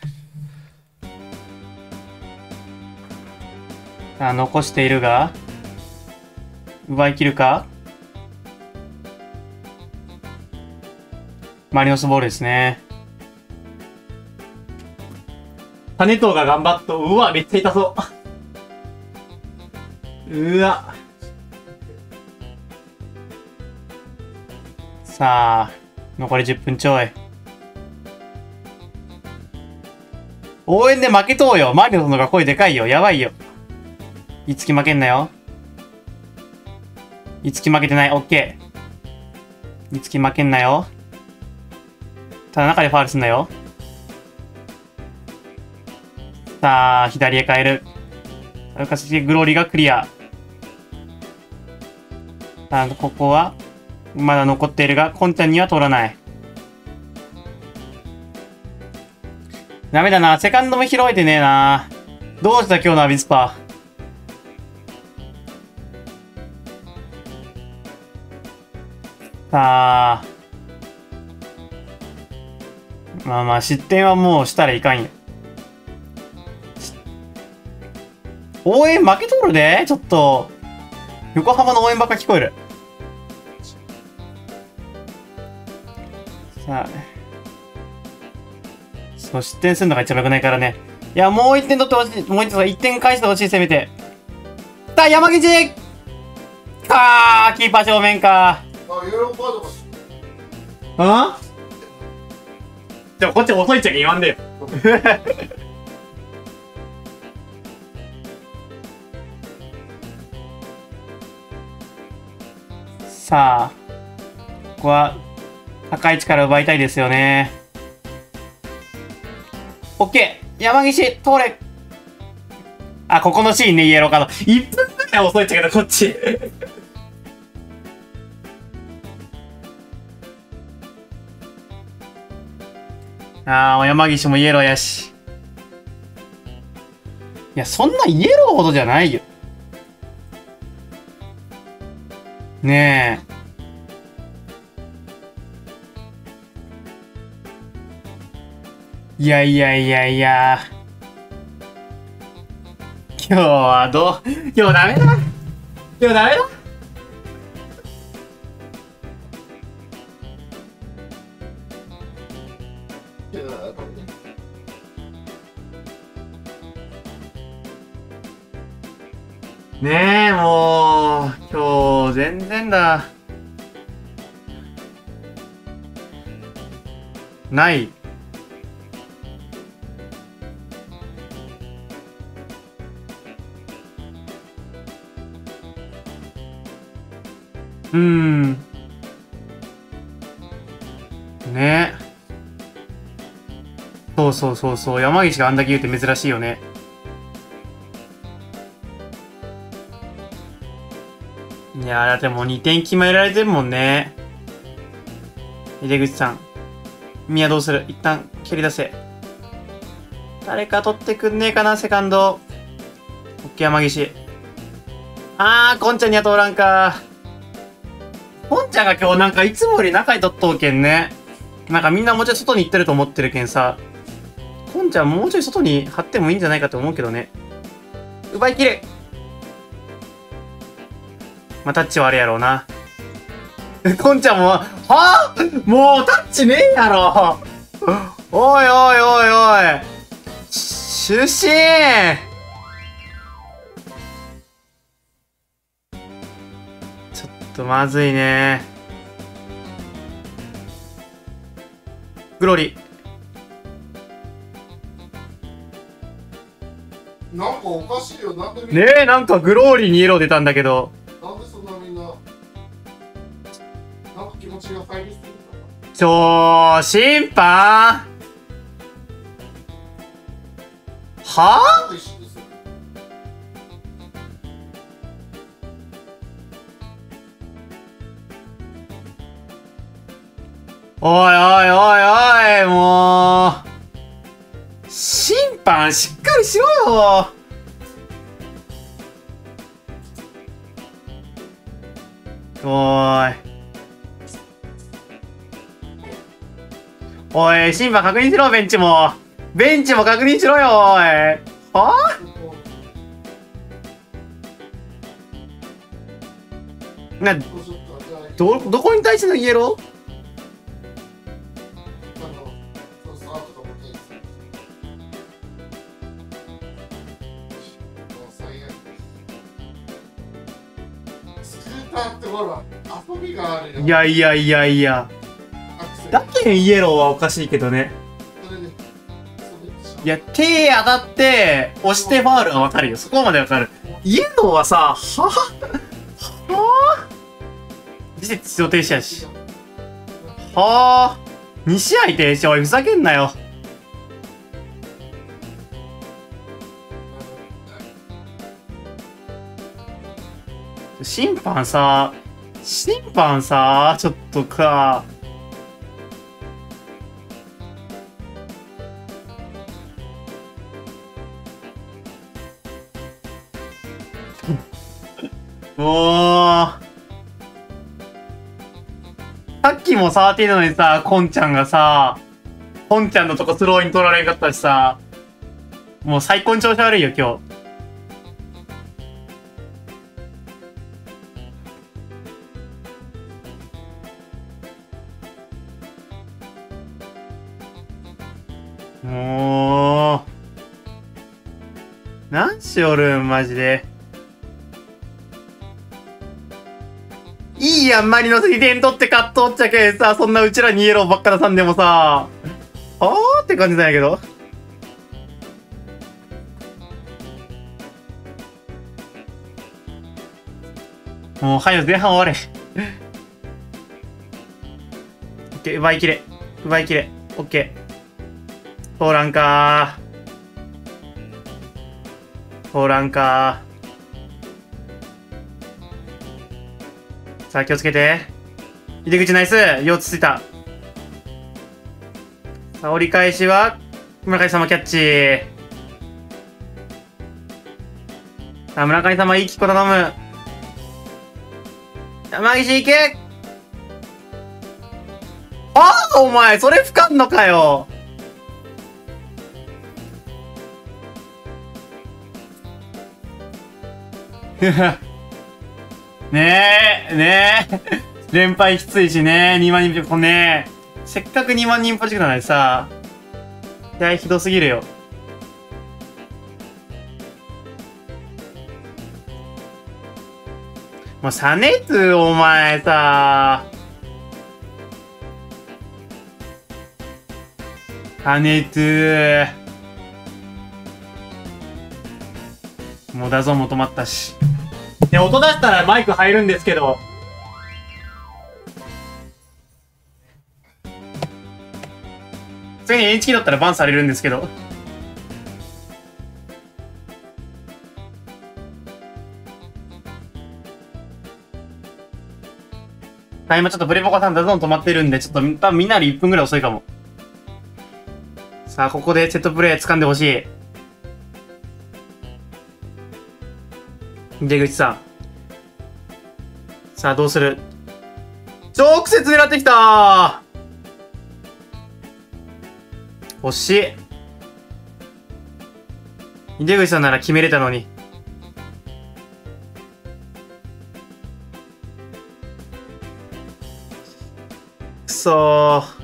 さあ、残しているが、奪い切るか？マリノスボールですね。タネトウが頑張っと、うわ、めっちゃ痛そう。うわ。さあ、残り10分ちょい。応援で負けとうよ。マリノスのが声でかいよ。やばいよ。いつき負けんなよ。いつき負けてない。オッケー。いつき負けんなよ。ただ中でファールすんなよ。さあ、左へ変える。歩かせてグローリーがクリア。さあ、ここは、まだ残っているが、コンちゃんには通らない。ダメだな。セカンドも拾えてねえな。どうした今日のアビスパ。さあ。まあまあ、失点はもうしたらいかんよ。 応援負けとるでちょっと。横浜の応援ばっか聞こえる。さあ。そう、失点するのが一番良くないからね。いや、もう1点取ってほしい。もう1点返してほしい、せめて。さあ、山口かー、キーパー正面か。うんでもこっち遅いっちゃけ言わんでよ。さあ、ここは高い位置から奪いたいですよね。オッケー山岸、通れ。あ、ここのシーンね、イエローカード。1分ぐらい遅いっちゃけど、こっち。ああ、山岸もイエローやし。いや、そんなイエローほどじゃないよ。ねえ。いやいやいやいや。今日は今日ダメだ。今日ダメだ。ねえ、もう、今日全然だ。ない。ねえ。そうそうそうそう。山岸があんだけ言うって珍しいよね。いやー、だってもう2点決められてるもんね。井出口さん。宮どうする？一旦蹴り出せ。誰か取ってくんねえかな、セカンド。オッケー、山岸。あー、こんちゃんには通らんか。こんちゃんが今日なんかいつもより仲いいとっとうけんね。なんかみんなもうちょい外に行ってると思ってるけんさ。こんちゃんもうちょい外に張ってもいいんじゃないかと思うけどね。奪いきれ。まあ、タッチはあれやろうな。こんちゃんも、はぁもうタッチねえやろおいおいおいおい出身ちょっとまずいね。グロリなんかおかしいよ。なんでねえ、なんかグローリーにイエロー出たんだけど。 なんでそんなみんななんか気持ちが入りすぎ審判はぁおいおいおいおい、もう。審判しっかりしろよ。おい。おい、審判確認しろ、ベンチも。ベンチも確認しろよ、おい。はぁどこに対してのイエロー？いやいやいやいや。だけんイエローはおかしいけどね。いや、手当たって押してファールはわかるよ。そこまでわかる。イエローはさ、はぁ事実出場停止やし。はぁ2試合停止。おい、ふざけんなよ。審判さ、ちょっとか。もう。さっきも触っていたのにさ、こんちゃんがさ、こんちゃんのとこスローに取られんかったしさ、もう最高に調子悪いよ、今日。 もう。なんしおるん、マジで。いいやん、マリノスに点取って勝っとっちゃけさ、そんなうちらにイエローばっか出さんでもさ、って感じなんやけど。もう、はよ、前半終われ。オッケー、奪いきれ。奪いきれ。オッケー。通らんかー。通らんかー。さあ、気をつけて。入り口ナイス。4つついた。さあ、折り返しは、村上様キャッチ。さあ、村上様いいキック頼む。山岸行け。お前、それ吹かんのかよ。ねえ、ねえ。連敗きついしね。2万人、これね。せっかく2万人プロジェクトなのにさ。いや、ひどすぎるよ。もう、サネツ、お前さ。サネツ。もうダゾーンも止まったし。で、音出したらマイク入るんですけど。次に NHK だったらバンされるんですけど。今ちょっとブレボカさんダゾーン止まってるんで、ちょっと多分みんなより1分ぐらい遅いかも。さあ、ここでセットプレー掴んでほしい。出口さん。さあ、どうする？直接狙ってきたー！惜しい。出口さんなら決めれたのに。くそー。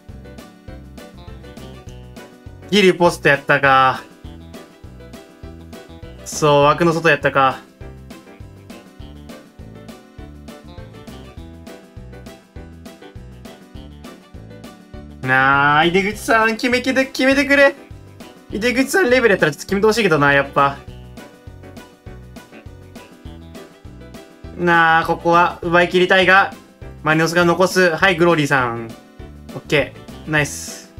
ギリポストやったか。くそー、枠の外やったか。なあ、井出口さん、決めてくれ。井出口さんレベルやったらちょっと決めてほしいけどな、やっぱ。なあ、ここは奪い切りたいが、マリノスが残す。はい、グローリーさん。オッケー。ナイス。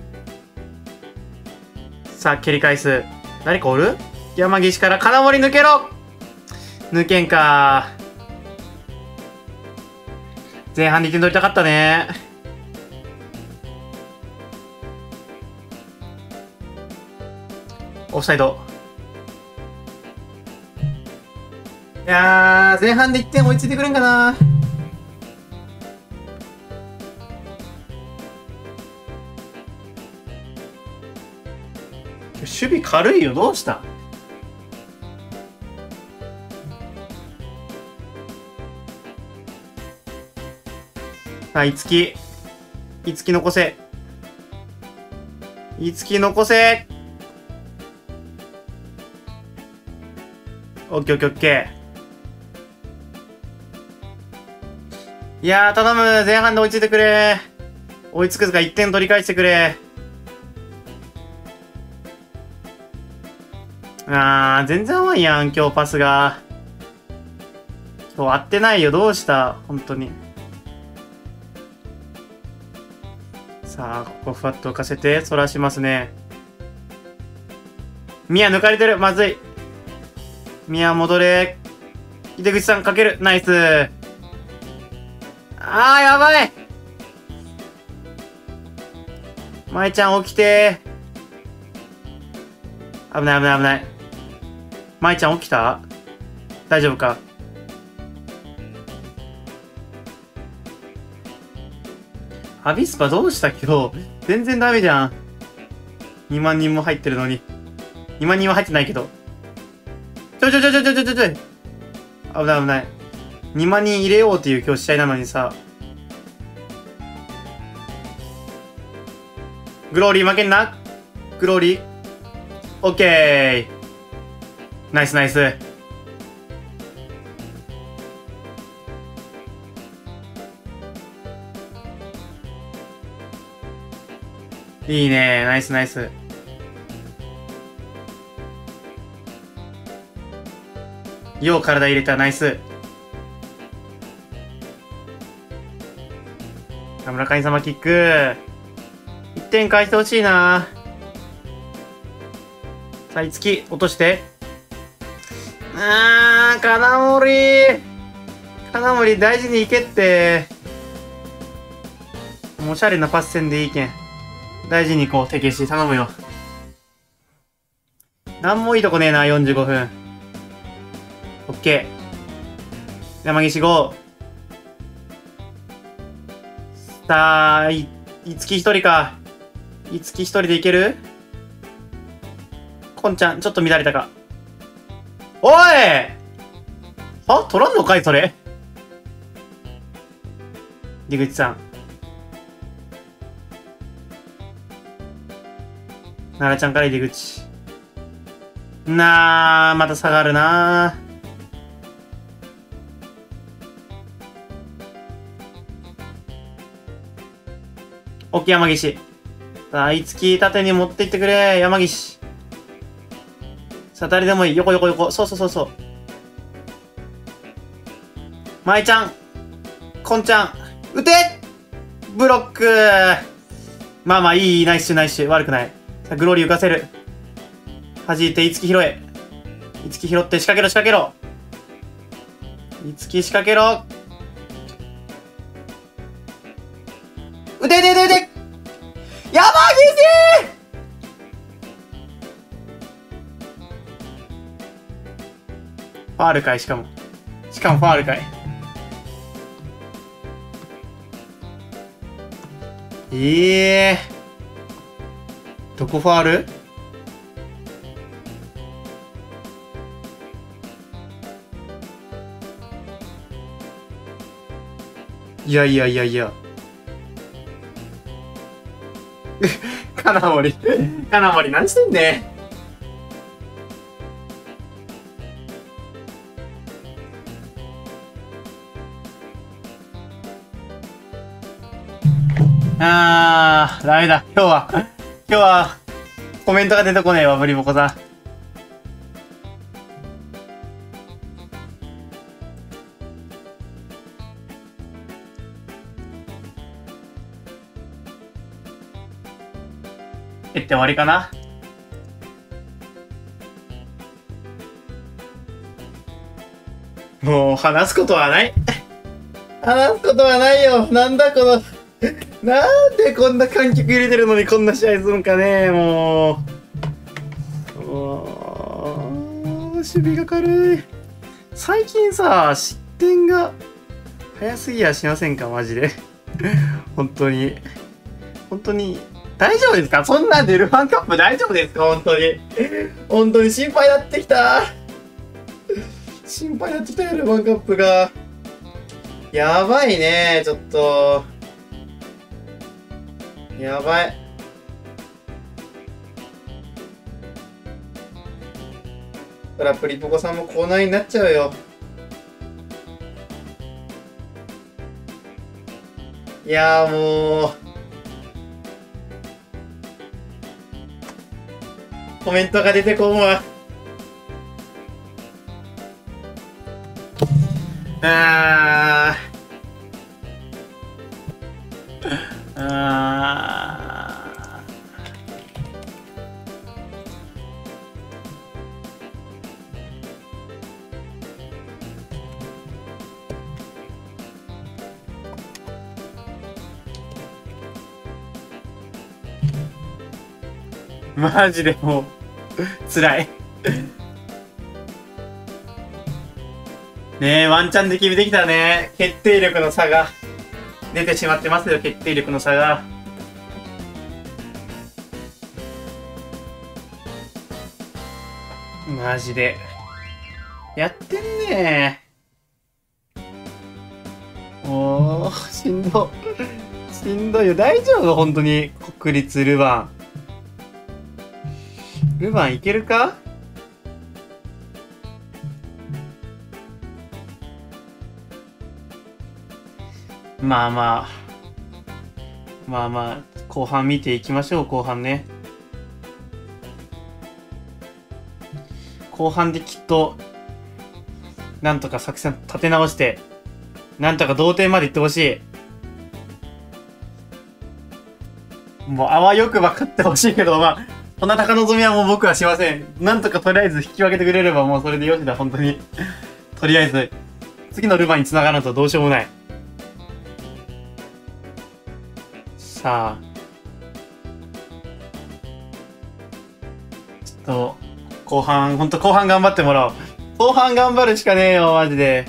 さあ、蹴り返す。誰かおる？山岸から金森抜けろ！抜けんか。前半で点取りたかったね。オフサイド。いやー、前半で1点追いついてくれんかな。守備軽いよ。どうした？さあ、いつき残せ。いつき残せ。オッケーオッケーオッケー。いやー、頼む。前半で追いついてくれ。追いつくか1点取り返してくれ。全然甘いやん、今日パスが。今日合ってないよ。どうした？本当に。さあ、ここふわっと浮かせて、そらしますね。ミヤ抜かれてる。まずい。ミヤ戻れ。秀口さんかける。ナイス。やばい。舞ちゃん起きて。危ない危ない危ない。舞ちゃん起きた？大丈夫か？アビスパどうした今日。全然ダメじゃん。2万人も入ってるのに。2万人は入ってないけど。ちょい。危ない危ない。2万人入れようっていう今日試合なのにさ。グローリー負けんな。 グローリー。オッケー。ナイスナイス。いいね。ナイスナイス。よう体入れた。ナイス。村上様キック。1点返してほしいな。さあ、いつき、落として。金森。金森大事にいけって。おしゃれなパス戦でいいけん。大事に行こう、手消し。頼むよ。なんもいいとこねえな、45分。オッケー。山岸5。さあ、いつき一人か。いつき一人でいける？こんちゃん、ちょっと乱れたか。おい！取らんのかい、それ。出口さん。奈良ちゃんから出口。また下がるなオッケー、山岸。さあ、いつき縦に持っていってくれ、山岸。さあ、誰でもいい。横横横。そうそうそうそう。舞ちゃん。こんちゃん。撃て！ブロック。まあまあ、いい、ナイスナイス。悪くない。さあ、グローリー浮かせる。弾いて、いつき拾え。いつき拾って仕掛けろ仕掛けろ。いつき仕掛けろ。撃て撃て撃て撃て！山岸！ファールかい、しかもファールかい。どこファール？いやいやいやいや。金森何してんねん。ダメだ。今日は、コメントが出てこねえわ、ブリボコさん。って終わりかな。もう、話すことはない。話すことはないよ。なんだこの、なんでこんな観客入れてるのにこんな試合するんかね、もう。守備が軽い。最近さ、失点が早すぎやしませんか、マジで。本当に。大丈夫ですか？そんなんでルヴァンカップ大丈夫ですか？本当に心配になってきた。心配になってきたよ、ルヴァンカップが。やばいね、ちょっと。やばい。ほら、プリポコさんもコーナーになっちゃうよ。いやーもう。コメントが出てこんわ。マジでもう辛いねえ、ワンチャンで決めてきたね。決定力の差が出てしまってますよ。決定力の差が。マジでやってんねー。おー、しんどいよ。大丈夫？本当に国立ルヴァンルヴァンいけるか？まあまあ。まあまあ、後半見ていきましょう、後半ね。後半できっと、なんとか作戦立て直して、なんとか同点まで行ってほしい。もう、あわよくば勝ってほしいけど、まあ、そんな高望みはもう僕はしません。なんとかとりあえず引き分けてくれればもうそれでよしだ、本当に。とりあえず、次のルヴァンに繋がらんとどうしようもない。さあ。ちょっと、後半頑張ってもらおう。後半頑張るしかねえよ、マジで。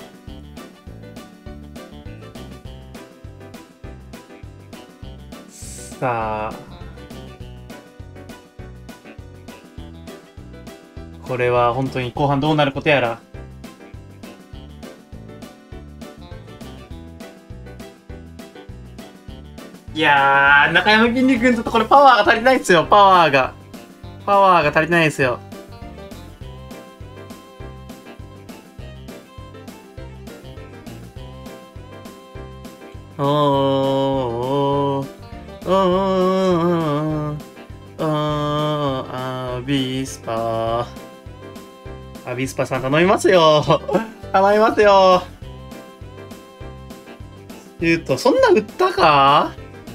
さあ。これは本当に後半どうなることやら。いやー、中山きんに君ちょっとこれパワーが足りないっすよ、パワーが足りないですよ。おーおーおーおーおーアビスパアビスパさん頼みますよ頼みますよ。そんな売ったか？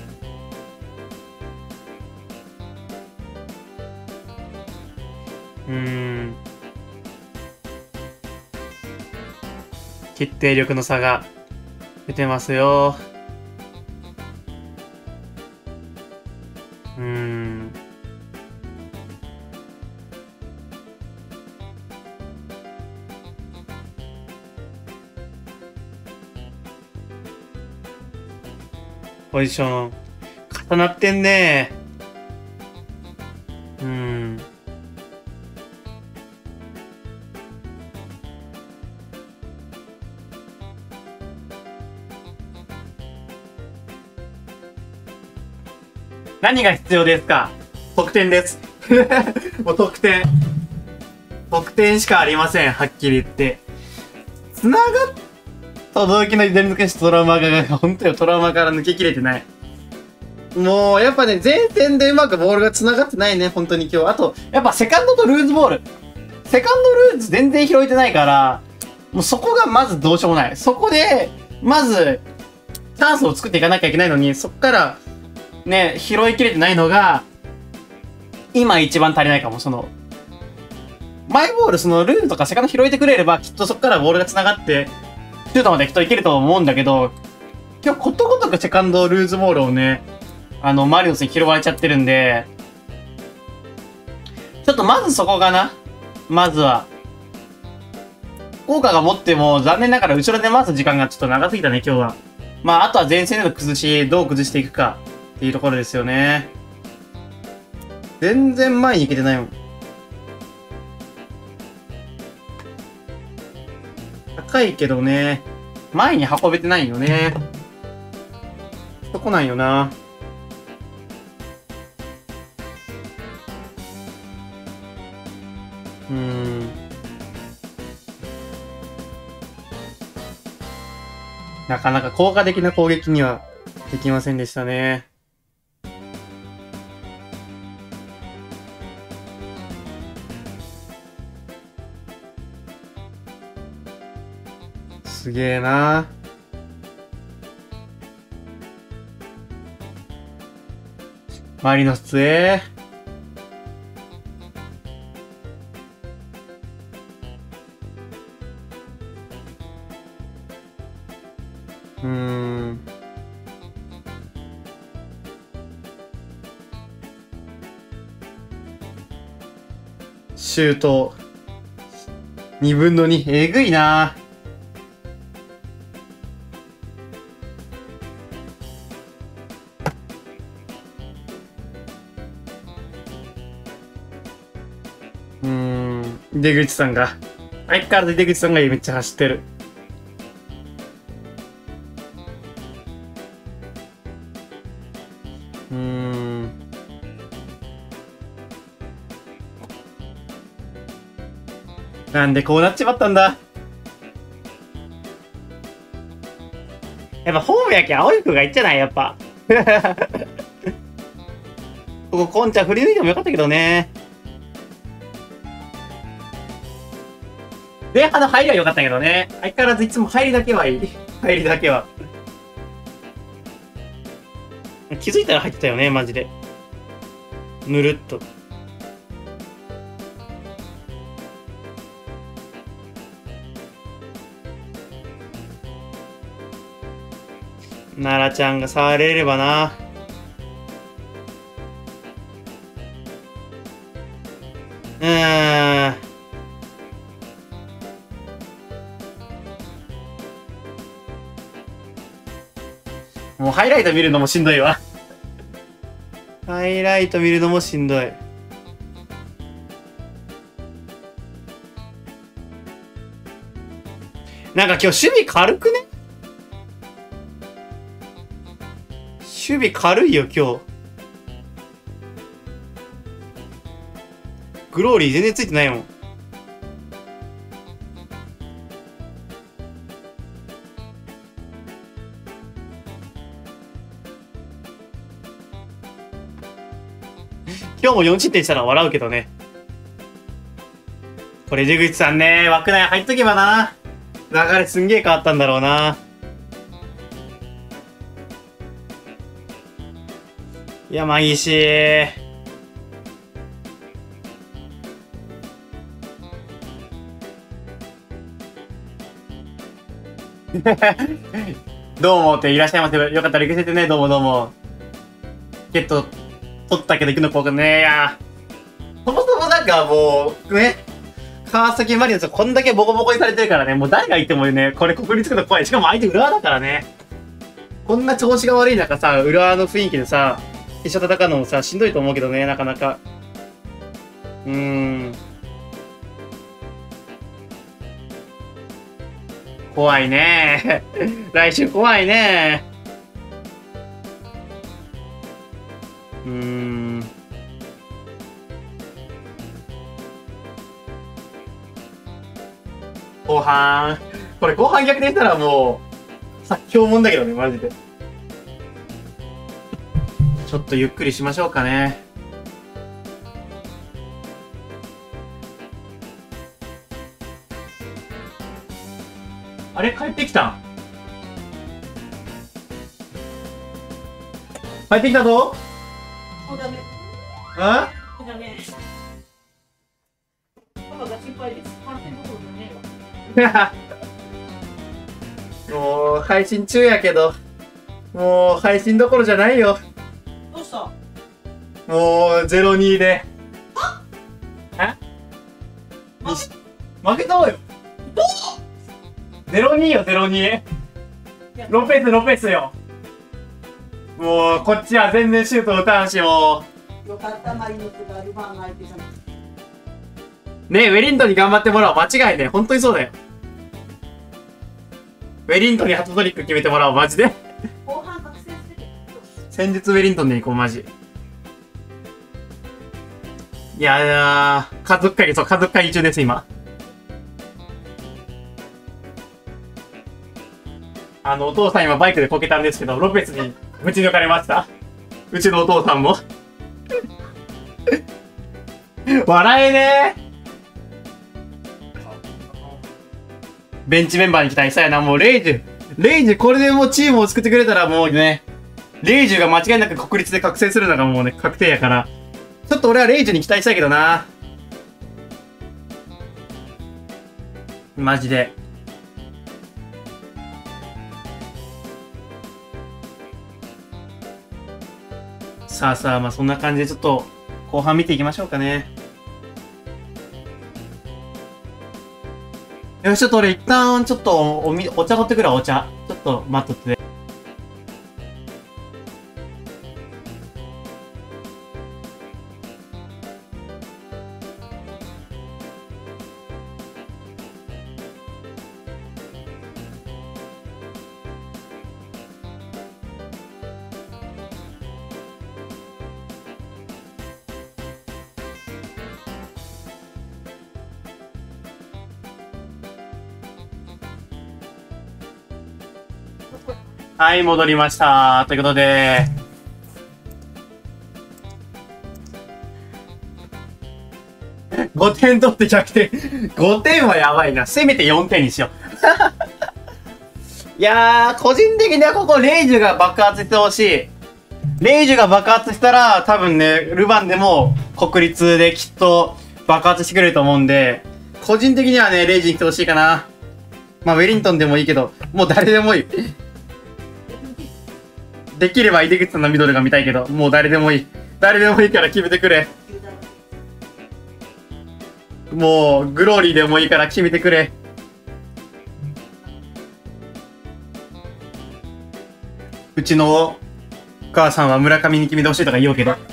決定力の差が出てますよ。ポジション重なってんね。何が必要ですか？得点です。もう得点。得点しかありません。はっきり言って。繋がった驚きの左抜けしトラウマが、本当にトラウマから抜けきれてない。もう、やっぱね、前線でうまくボールが繋がってないね、本当に今日。あと、やっぱセカンドとルーズボール。セカンドルーズ全然拾えてないから、もうそこがまずどうしようもない。そこで、まず、チャンスを作っていかなきゃいけないのに、そこから、ね、拾いきれてないのが、今一番足りないかも、マイボール、ルールとかセカンド拾えてくれれば、きっとそこからボールが繋がって、シュートまできっといけると思うんだけど、今日ことごとくセカンドルーズボールをね、マリノスに拾われちゃってるんで、ちょっとまずそこかな。まずは。効果が持っても、残念ながら後ろで回す時間がちょっと長すぎたね、今日は。まあ、あとは前線での崩し、どう崩していくか。っていうところですよね。全然前に行けてないもん。高いけどね、前に運べてないよね。そこなんよな。なかなか効果的な攻撃にはできませんでしたね。すげえな。マリノス強え。シュート2分の2。えぐいな。出口さんが。相変わらず出口さんがめっちゃ走ってる。 なんでこうなっちまったんだ。やっぱホームやけん青い服がいいんじゃないやっぱ。ここコンちゃん振り抜いてもよかったけどね。前半の入りはよかったけどね。相変わらずいつも入りだけはいい。入りだけは。気づいたら入ってたよね、マジで。ぬるっと。奈良ちゃんが触れればな。もうハイライト見るのもしんどいわ。ハイライト見るのもしんどい。なんか今日守備軽くね？守備軽いよ今日。グローリー全然ついてないもん。今日も4失点したら笑うけどね。これ出口さんね、枠内入っとけばな。流れすんげえ変わったんだろうな。山岸。どうもっていらっしゃいませ。よかったら行かせてね。どうもどうも。ゲット取ったけど行くのか分かんねえや。そもそもなんかもう、ね。川崎マリノスこんだけボコボコにされてるからね。もう誰がいてもね、これ国立つくの怖い。しかも相手浦和だからね。こんな調子が悪い中さ、浦和の雰囲気でさ、一緒戦うのもさ、しんどいと思うけどね、なかなか。怖いね。来週怖いね。後半。これ後半逆転したらもう、最強もんだけどね、マジで。ちょっとゆっくりしましょうかね。あれ帰ってきたん？帰ってきたぞ。 そうだね。 あ？ そうだね。パパが心配です。感染どころじゃねえわ。 もう配信中やけど、もう配信どころじゃないよ。 どうした？ もう0-2で。負けたわよ。0-2よ、0-2。ロペスよ。もうこっちは全然シュート打たんし、もよかったマリノスがルヴァン相手じゃなくて。 ねえ、ウェリントンに頑張ってもらおう。間違いね。本当にそうだよ。ウェリントンにハットトリック決めてもらおう。マジで。 後半覚醒してて。 戦術ウェリントンで行こう、マジ。いやー、家族会議中です、今。お父さん今バイクでこけたんですけど、ロペスにぶち抜かれました。うちのお父さんも。笑えねー。ベンチメンバーに期待したいな。もうレイジュこれでもうチームを作ってくれたらもうね、レイジュが間違いなく国立で覚醒するのがもうね、確定やから。ちょっと俺はレイジュに期待したいけどな。マジで。さあさあ、まあそんな感じでちょっと後半見ていきましょうかね。よし、ちょっと俺一旦ちょっとお茶取ってくるわ、お茶。ちょっと待っとって。 はい、戻りました。ということで、5点取って逆転。5点はやばいな。せめて4点にしよう。いやー、個人的にはここ、レイジュが爆発してほしい。レイジュが爆発したら、多分ね、ルヴァンでも国立できっと爆発してくれると思うんで、個人的にはね、レイジュに来てほしいかな。まあ、ウェリントンでもいいけど、もう誰でもいい。できれば、井出口さんのミドルが見たいけど、もう誰でもいい。誰でもいいから決めてくれ。もう、グローリーでもいいから決めてくれ。うちのお母さんは村上に決めてほしいとか言おうけど。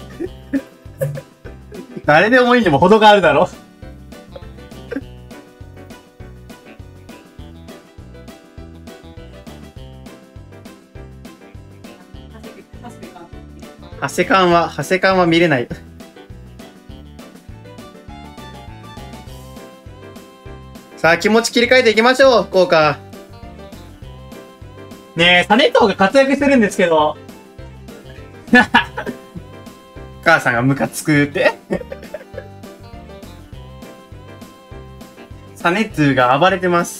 誰でもいいにも程があるだろ。長谷川は見れない。さあ、気持ち切り替えていきましょう、福岡。ねえ、サネットが活躍してるんですけど。母さんがムカつくって。サネットが暴れてます。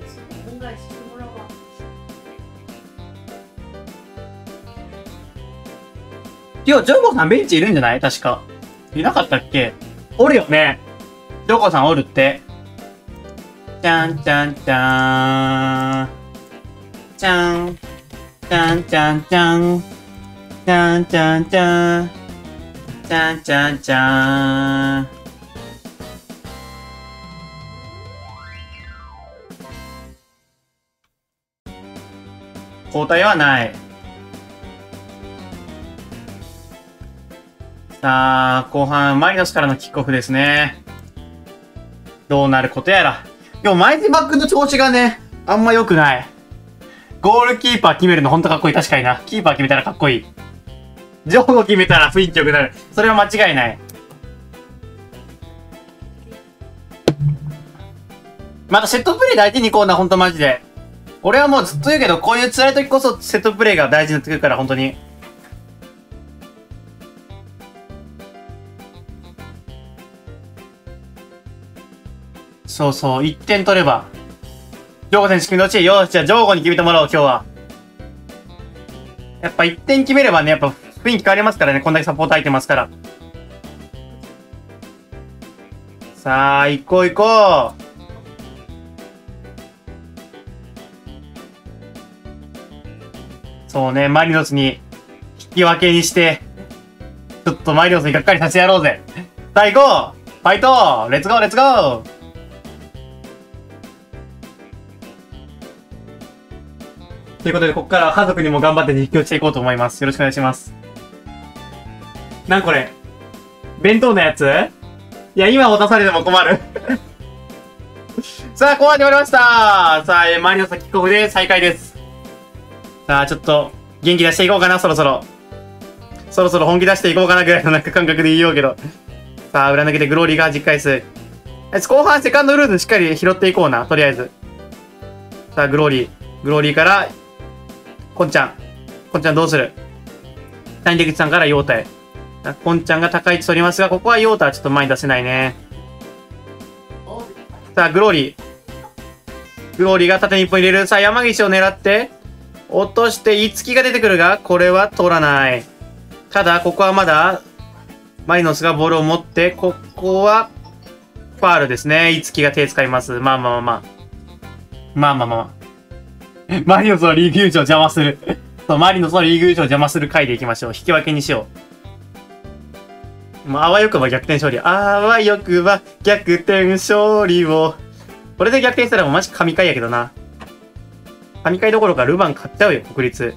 今日、ジョーコさんベンチいるんじゃない確か。いなかったっけ？おるよね。ジョーコさんおるって。じゃんじゃんじゃーん。じゃん。じゃんじゃんじゃん。じゃんじゃんじゃん。じゃんじゃんじゃん。交代はない。さあ、後半、マリノスからのキックオフですね。どうなることやら。でも、マイティバックの調子がね、あんま良くない。ゴールキーパー決めるのほんとかっこいい。確かにな。キーパー決めたらかっこいい。ジョーゴ決めたら雰囲気良くなる。それは間違いない。またセットプレー大事に行こうな、ほんとマジで。俺はもうずっと言うけど、こういう辛い時こそセットプレーが大事になってくるから、ほんとに。そうそう、1点取れば。ジョーゴ選手決めてほしい。よし、じゃあジョーゴに決めてもらおう、今日は。やっぱ1点決めればね、やっぱ雰囲気変わりますからね、こんだけサポート入ってますから。さあ、行こう行こう。そうね、マリノスに引き分けにして、ちょっとマリノスにがっかりさせてやろうぜ。さあ行こうファイトレッツゴーレッツゴーということで、ここからは家族にも頑張って実況していこうと思います。よろしくお願いします。なんこれ弁当のやついや、今渡されても困る。さあ、後半で終わりました。さあ、マリノスキックオフで再開です。さあ、ちょっと、元気出していこうかな、そろそろ。そろそろ本気出していこうかなぐらいのなんか感覚で言おうけど。さあ、裏抜けてグローリーが実回数。後半セカンドルーズしっかり拾っていこうな、とりあえず。さあ、グローリー。グローリーから、こんちゃん。こんちゃんどうする？谷出口さんからヨータへ。こんちゃんが高い位置取りますが、ここはヨータはちょっと前に出せないね。さあ、グローリー。グローリーが縦に一本入れる。さあ、山岸を狙って、落として、いつきが出てくるが、これは取らない。ただ、ここはまだ、マリノスがボールを持って、ここは、ファールですね。いつきが手使います。まあまあまあまあ。まあまあまあまあ。マリノスのリーグ優勝邪魔する。そう、マリノスのリーグ優勝邪魔する回でいきましょう。引き分けにしよう。もうあわよくば逆転勝利。あわよくば逆転勝利を。これで逆転したらもうマジ神回やけどな。神回どころかルヴァン買っちゃうよ、国立。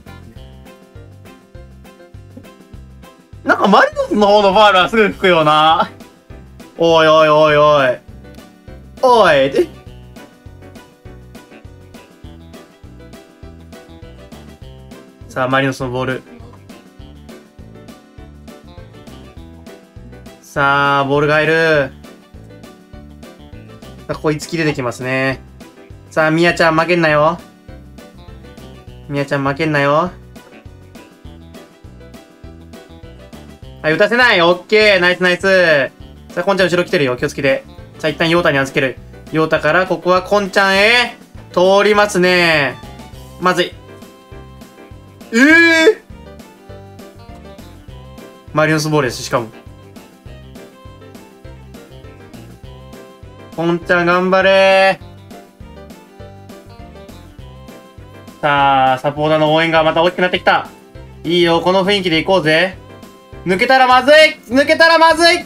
なんかマリノスの方のファールはすぐ吹くよな。おいおいおいおい。おいで。さあ、マリノスのボール。さあ、ボールが入る。さあ、ここ、いつき出てきますね。さあ、みやちゃん負けんなよ。 みやちゃん負けんなよ。はい、打たせない。オッケー。ナイスナイス。さあ、こんちゃん後ろ来てるよ。気をつけて。さあ、一旦ヨータに預ける。ヨータから、ここはこんちゃんへ。通りますね。まずい。マリノスボールです、しかも。こんちゃん頑張れー。さあ、サポーターの応援がまた大きくなってきた。いいよ、この雰囲気で行こうぜ。抜けたらまずい抜けたらまずい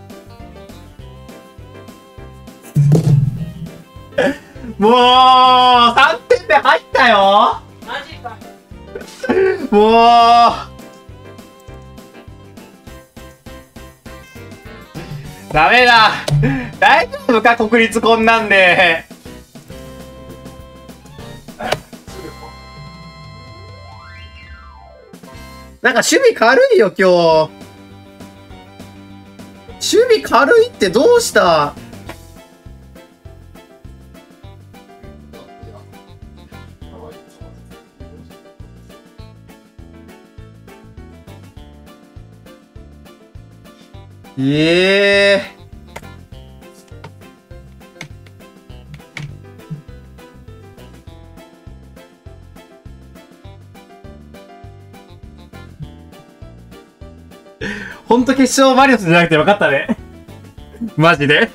もう、3点目入ったよマジか。 もう、ダメだ大丈夫か国立こんなんで。なんか守備軽いよ、今日。守備軽いってどうした？ええほんと決勝マリノスじゃなくてよかったね。マジで。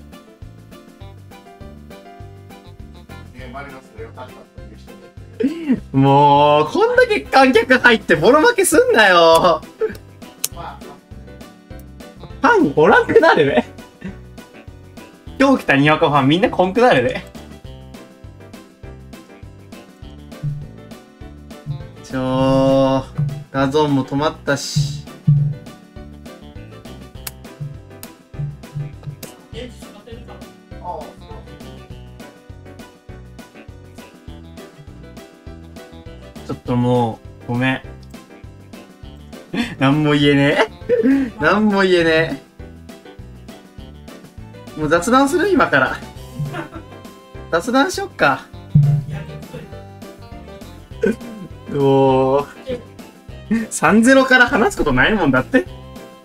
マリノスでよかったっていう人で。 もう、こんだけ観客入ってボロ負けすんなよ。 まあ、 ファンおらんくなるね。今日来たにわかファンみんなこんくなるね。ダゾーンも止まったし。 ああ、 ちょっともう、ごめん。なんも言えねえ。なんも言えねえ。もう雑談する今から。雑談しよっか。おー。3-0から話すことないもんだって。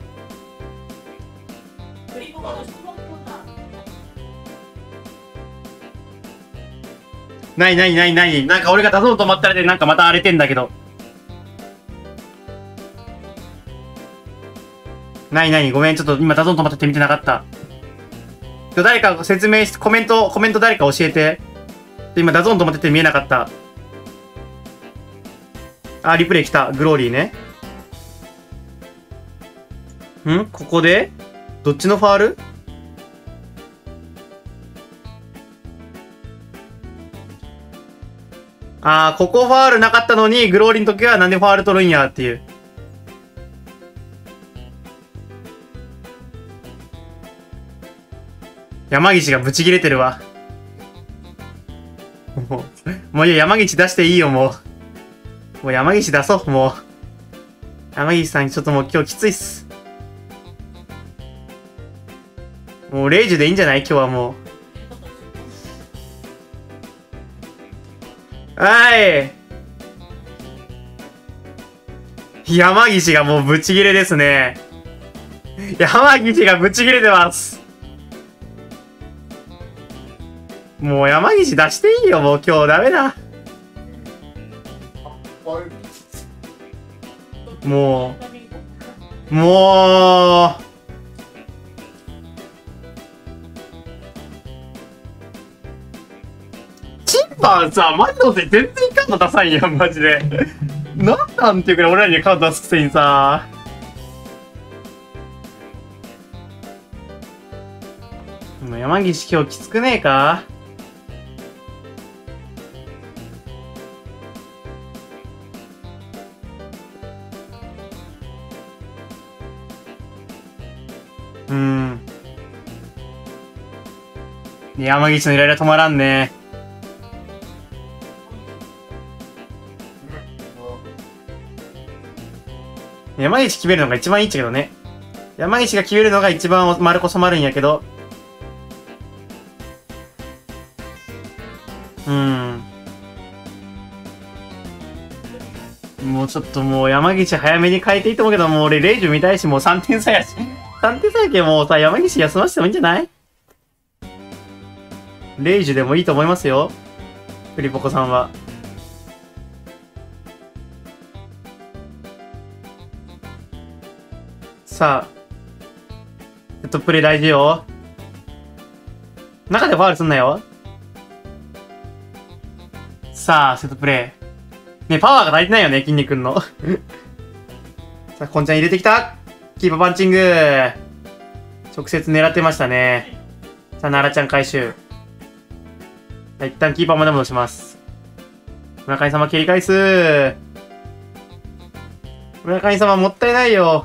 ないないないない。なんか俺がダゾーン止まったらでなんかまた荒れてんだけど。ないない。ごめん。ちょっと今ダゾーン止まってて見てなかった。誰か説明して、コメント誰か教えて。今ダゾーン止まってて見えなかった。あ、リプレイ来た。グローリーね。ここでどっちのファール？あー、ここファールなかったのに、グローリーの時はなんでファール取るんやっていう。山岸がブチ切れてるわ。もういいよ、山岸出していいよ、もう。もう山岸出そう、もう。山岸さん、ちょっともう今日きついっす。もう、レイジュでいいんじゃない今日はもう。はい。山岸がもうブチギレですね。山岸がブチギレてます。もう山岸出していいよ、もう今日ダメだ。もう。チンパンさ、マジのせ全然カード出さんやん、マジで。なんていうくらい俺らにカード出すくせにさ。もう山岸今日きつくねえか？山岸のイライラ止まらんね。山岸決めるのが一番いいっちゃけどね。山岸が決めるのが一番丸こ染まるんやけど。 ちょっともう山岸早めに変えていいと思うけど、もう俺レイジュ見たいし、もう3点差やし。3点差やけんもうさ、山岸休ませてもいいんじゃない？レイジュでもいいと思いますよ。フリポコさんは。さあ、セットプレイ大事よ。中でファウルすんなよ。さあ、セットプレイ。ね、パワーが足りてないよね、筋肉の。さあ、こんちゃん入れてきた。キーパーパンチング。直接狙ってましたね。さあ、奈良ちゃん回収。さあ、一旦キーパーまで戻します。村上様切り返す。村上様もったいないよ。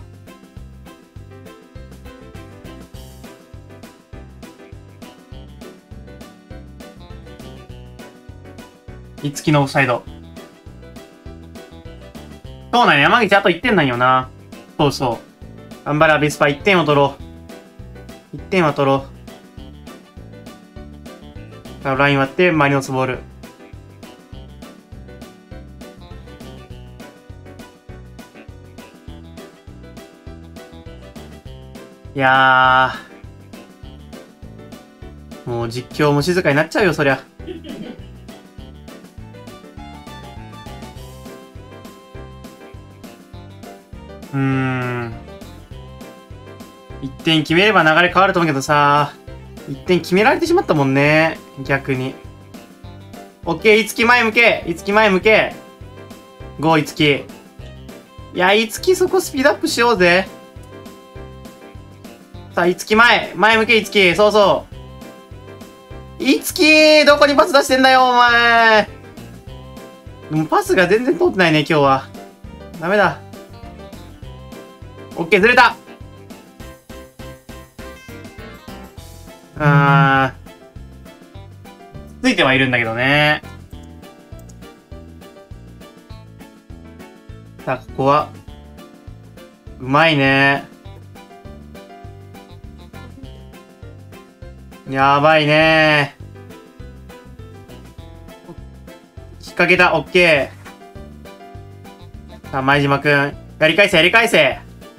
いつきのオフサイド。そうなんや、山口あと1点なんよな。そうそう。頑張れ、アビスパ1点を取ろう。1点は取ろう。さあ、ライン割って、マリノスボール。いやー。もう実況も静かになっちゃうよ、そりゃ。1点決めれば流れ変わると思うけどさ、1点決められてしまったもんね、逆に。オッケー、いつき前向け、いつき前向け。ゴー、いつき。いや、いつきそこスピードアップしようぜ。さあ、いつき前向け、いつき、そうそう。いつきどこにパス出してんだよ、お前。でもパスが全然通ってないね、今日は。ダメだ。オッケー、ずれた。ついてはいるんだけどね。さあ、ここは。うまいね。やばいね。引っ掛けた、オッケー。さあ、前島くん。やり返せ、やり返せ。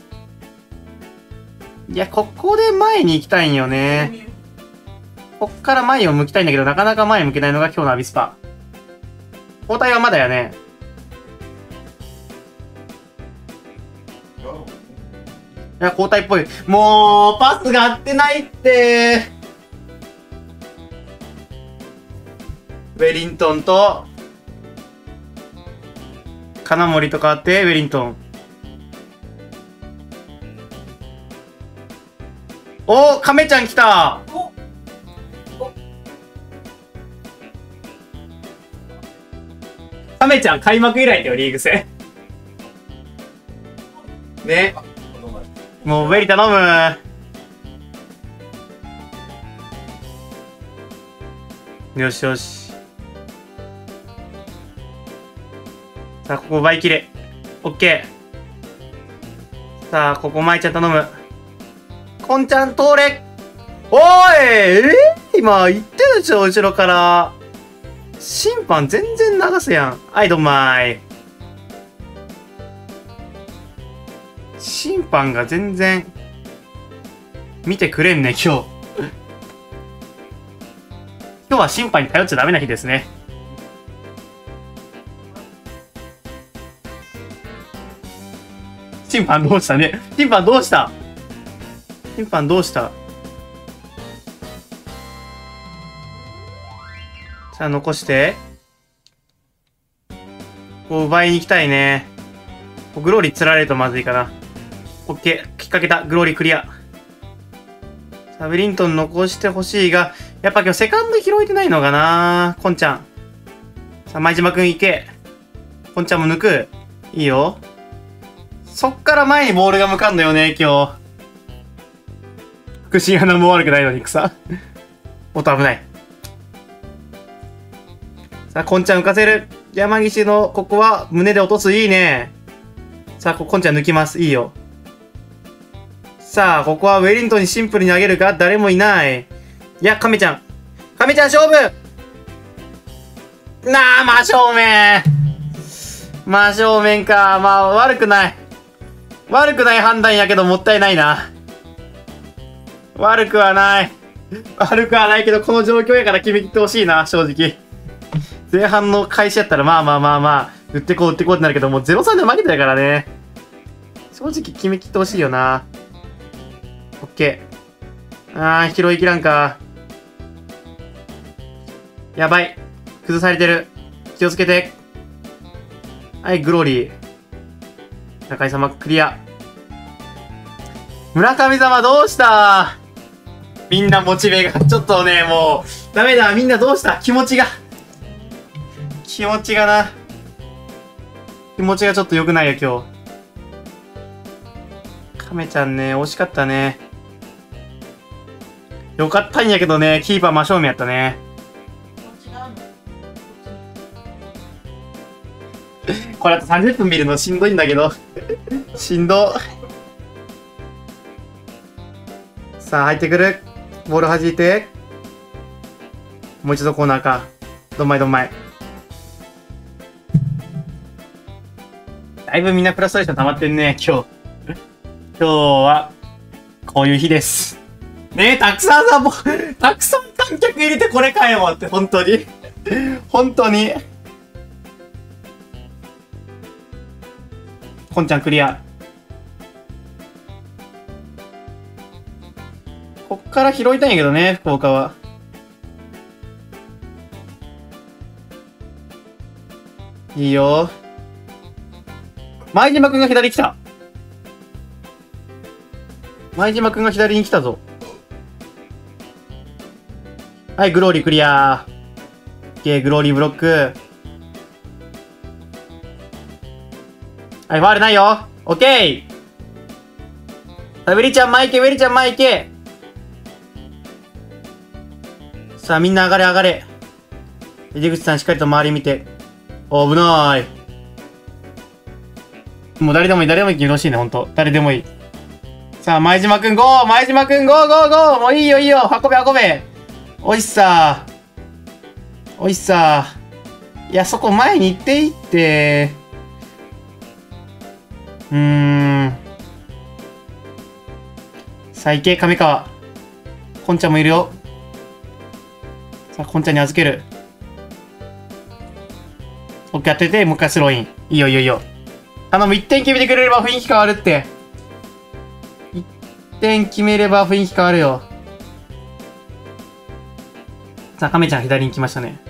いや、ここで前に行きたいんよね。こっから前を向きたいんだけど、なかなか前向けないのが今日のアビスパ。交代はまだやね。いや、交代っぽい。もう、パスが合ってないって。ウェリントンと、金森と変わって、ウェリントン。おー、亀ちゃん来た。亀ちゃん開幕以来だよ、リーグ戦。ね。もう、ウェリ頼む。よしよし。さあ、ここ倍切れ。オッケー。さあ、ここ舞ちゃん頼む。こんちゃん通れ。おい、今言ってるでしょ、後ろから。審判全然流すやん。はい、どんまい。審判が全然見てくれんね、今日。今日は審判に頼っちゃダメな日ですね。審判どうしたね。審判どうした審判どうした。さあ、残して。こう、奪いに行きたいね。グローリー釣られるとまずいかな。オッケー。引っ掛けた。グローリークリア。さあ、ウェリントン残してほしいが、やっぱ今日セカンド拾えてないのかな。コンちゃん。さあ、前島くん行け。コンちゃんも抜く。いいよ。そっから前にボールが向かんのよね、今日。腹心穴も悪くないのに草。音危ない。さあ、コンちゃん浮かせる。山岸のここは胸で落とす。いいね。さあ、コンちゃん抜きます。いいよ。さあ、ここはウェリントンにシンプルに上げるが、誰もいない。いや、亀ちゃん。亀ちゃん勝負なあ、真正面。 真正面か。まあ、悪くない。悪くない判断やけど、もったいないな。悪くはない。悪くはないけど、この状況やから決め切ってほしいな、正直。前半の開始やったら、まあ、打ってこうってなるけど、もう 0-3 で負けてたからね。正直決め切ってほしいよな。オッケー。拾いきらんか。やばい。崩されてる。気をつけて。はい、グローリー。中井様、クリア。村上様、どうした？みんなモチベが、ちょっとね、もう、ダメだ。みんなどうした？気持ちがな。気持ちがちょっと良くないよ、今日。亀ちゃんね、惜しかったね。よかったんやけどね、キーパー真正面やったね。これあと30分見るのしんどいんだけど。しんど。さあ、入ってくる。ボール弾いて。もう一度コーナーか。どんまい。だいぶみんなフラストレーション溜まってんね、今日。今日は、こういう日です。ねえ、たくさん観客入れてこれかよって、本当に。本当に。こんちゃんクリア。こっから拾いたいんやけどね、福岡は。いいよ。前島くんが左来た。前島くんが左に来たぞ。はい、グローリークリアー。OK、グローリーブロック。はい、ファールないよ。OK。さあ、ウェリちゃん前行け。さあ、みんな上がれ。出口さんしっかりと周り見て。危ない。もう誰でもいい決めてほしいね、ほんと。誰でもいい。さあ、前島くんゴー。もういいよ。運べ。おいしさ。いや、そこ前に行っていって。さあ、行け、上川。こんちゃんもいるよ。さあ、こんちゃんに預ける。オッケー、当てて、もう一回スローイン。いいよ。頼む、1点決めてくれれば雰囲気変わるって。1点決めれば雰囲気変わるよ。さあ、亀ちゃん左に来ましたね。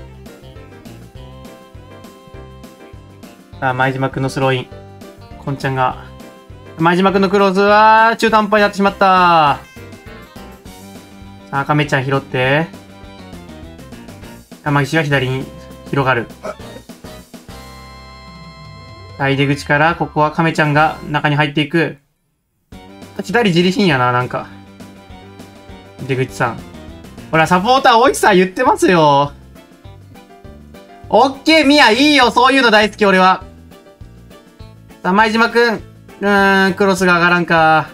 さあ、前島くんのスローイン。こんちゃんが。前島くんのクローズは中途半端になってしまった。さあ、亀ちゃん拾って。山岸が左に広がる。さあ、出口から、ここは亀ちゃんが中に入っていく。左自利品やな、なんか。出口さん。ほら、サポーター、おいしさ言ってますよ。オッケー、ミヤ、いいよ、そういうの大好き、俺は。さあ、前島くん。クロスが上がらんか。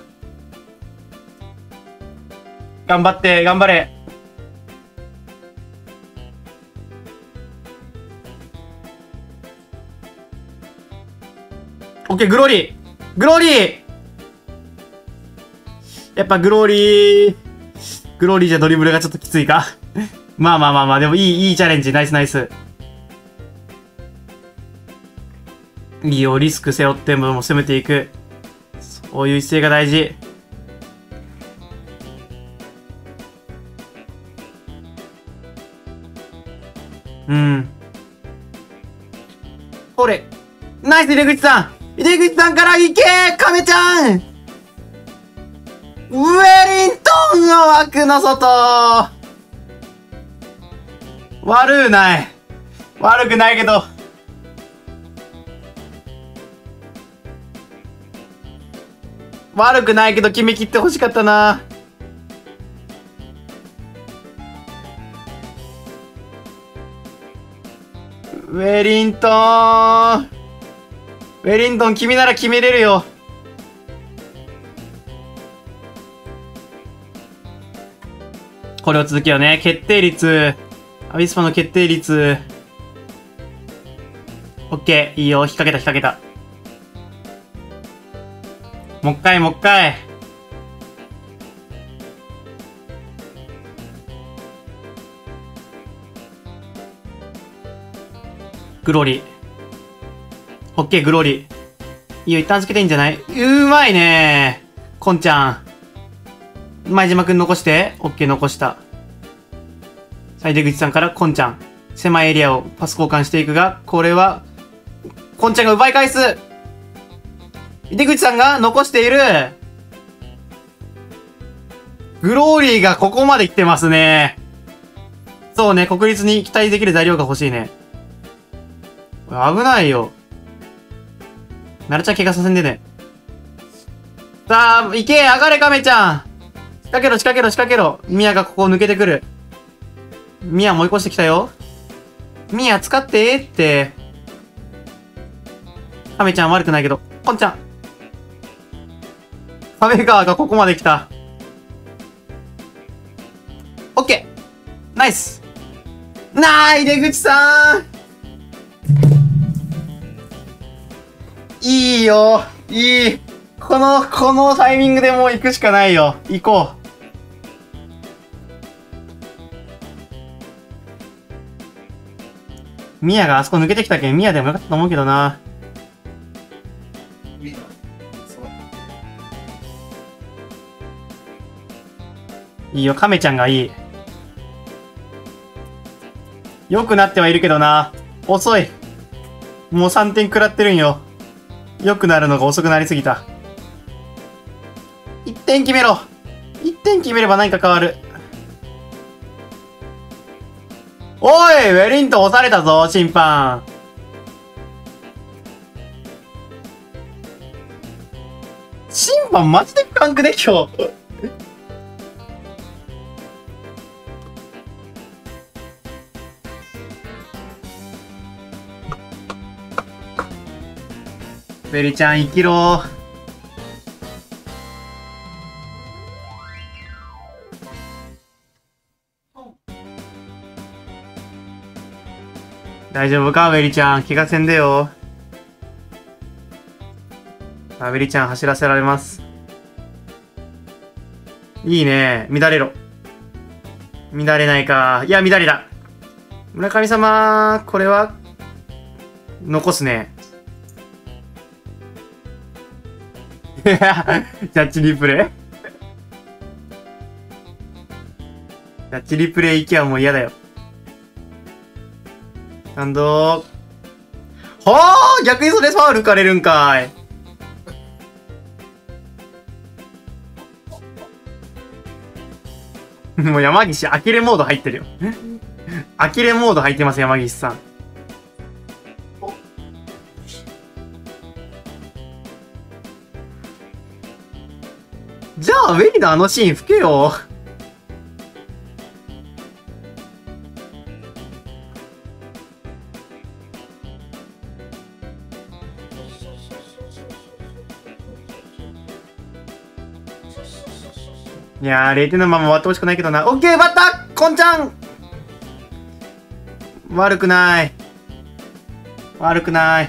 頑張れ。オッケー、グローリーやっぱグローリーじゃドリブルがちょっときついか。まあ、でもいいチャレンジ。ナイス。いいよ、リスク背負っても攻めていく。そういう姿勢が大事。これ。ナイス、出口さんから行け亀ちゃんウェリントンの枠の外悪くないけど。決め切ってほしかったな。ウェリントン、君なら決めれるよ。これを続けようね。決定率。アビスパの決定率。 オッケー。いいよ。引っ掛けた、引っ掛けた。もう一回、もう一回。グローリー。オッケー、グローリー。いいよ、一旦つけていいんじゃない？うまいねー。こんちゃん。前島くん残して。オッケー、残した。さあ、出口さんからこんちゃん。狭いエリアをパス交換していくが、これは、こんちゃんが奪い返す。出口さんが残している。グローリーがここまで来てますね。そうね、国立に期待できる材料が欲しいね。危ないよ。なるちゃん怪我させんでね。さあ、行け上がれ亀ちゃん仕掛けろ仕掛けろ仕掛けろ。ミヤがここを抜けてくる。ミヤも追い越してきたよ。ミヤ使ってって。亀ちゃん悪くないけど。ポンちゃん。亀川がここまで来た。オッケーナイス出口さんいいよいいこのタイミングでもう行くしかないよ行こうミヤがあそこ抜けてきたけんミヤでもよかったと思うけどな。いいよ、亀ちゃんがいい。良くなってはいるけどな。遅い。もう3点食らってるんよ。良くなるのが遅くなりすぎた。1点決めろ。1点決めれば何か変わる。おいウェリントン押されたぞ、審判。審判マジでカンクで今日。ベリちゃん生きろ。大丈夫かベリちゃん怪我せんでよ。さあベリちゃん走らせられます。いいね乱れろ。乱れないか。いや乱れだ。村上様これは残すね。ジャッジリプレイジャッジリプレイ行きはもう嫌だよ。なんどはあ逆にそれファウルかれるんかい。もう山岸、呆れモード入ってるよ。呆れモード入ってます、山岸さん。じゃあ、ウェイのあのシーン吹けよ。いやー、0点のまま終わってほしくないけどな。オッケー、奪ったこんちゃん悪くない。悪くない。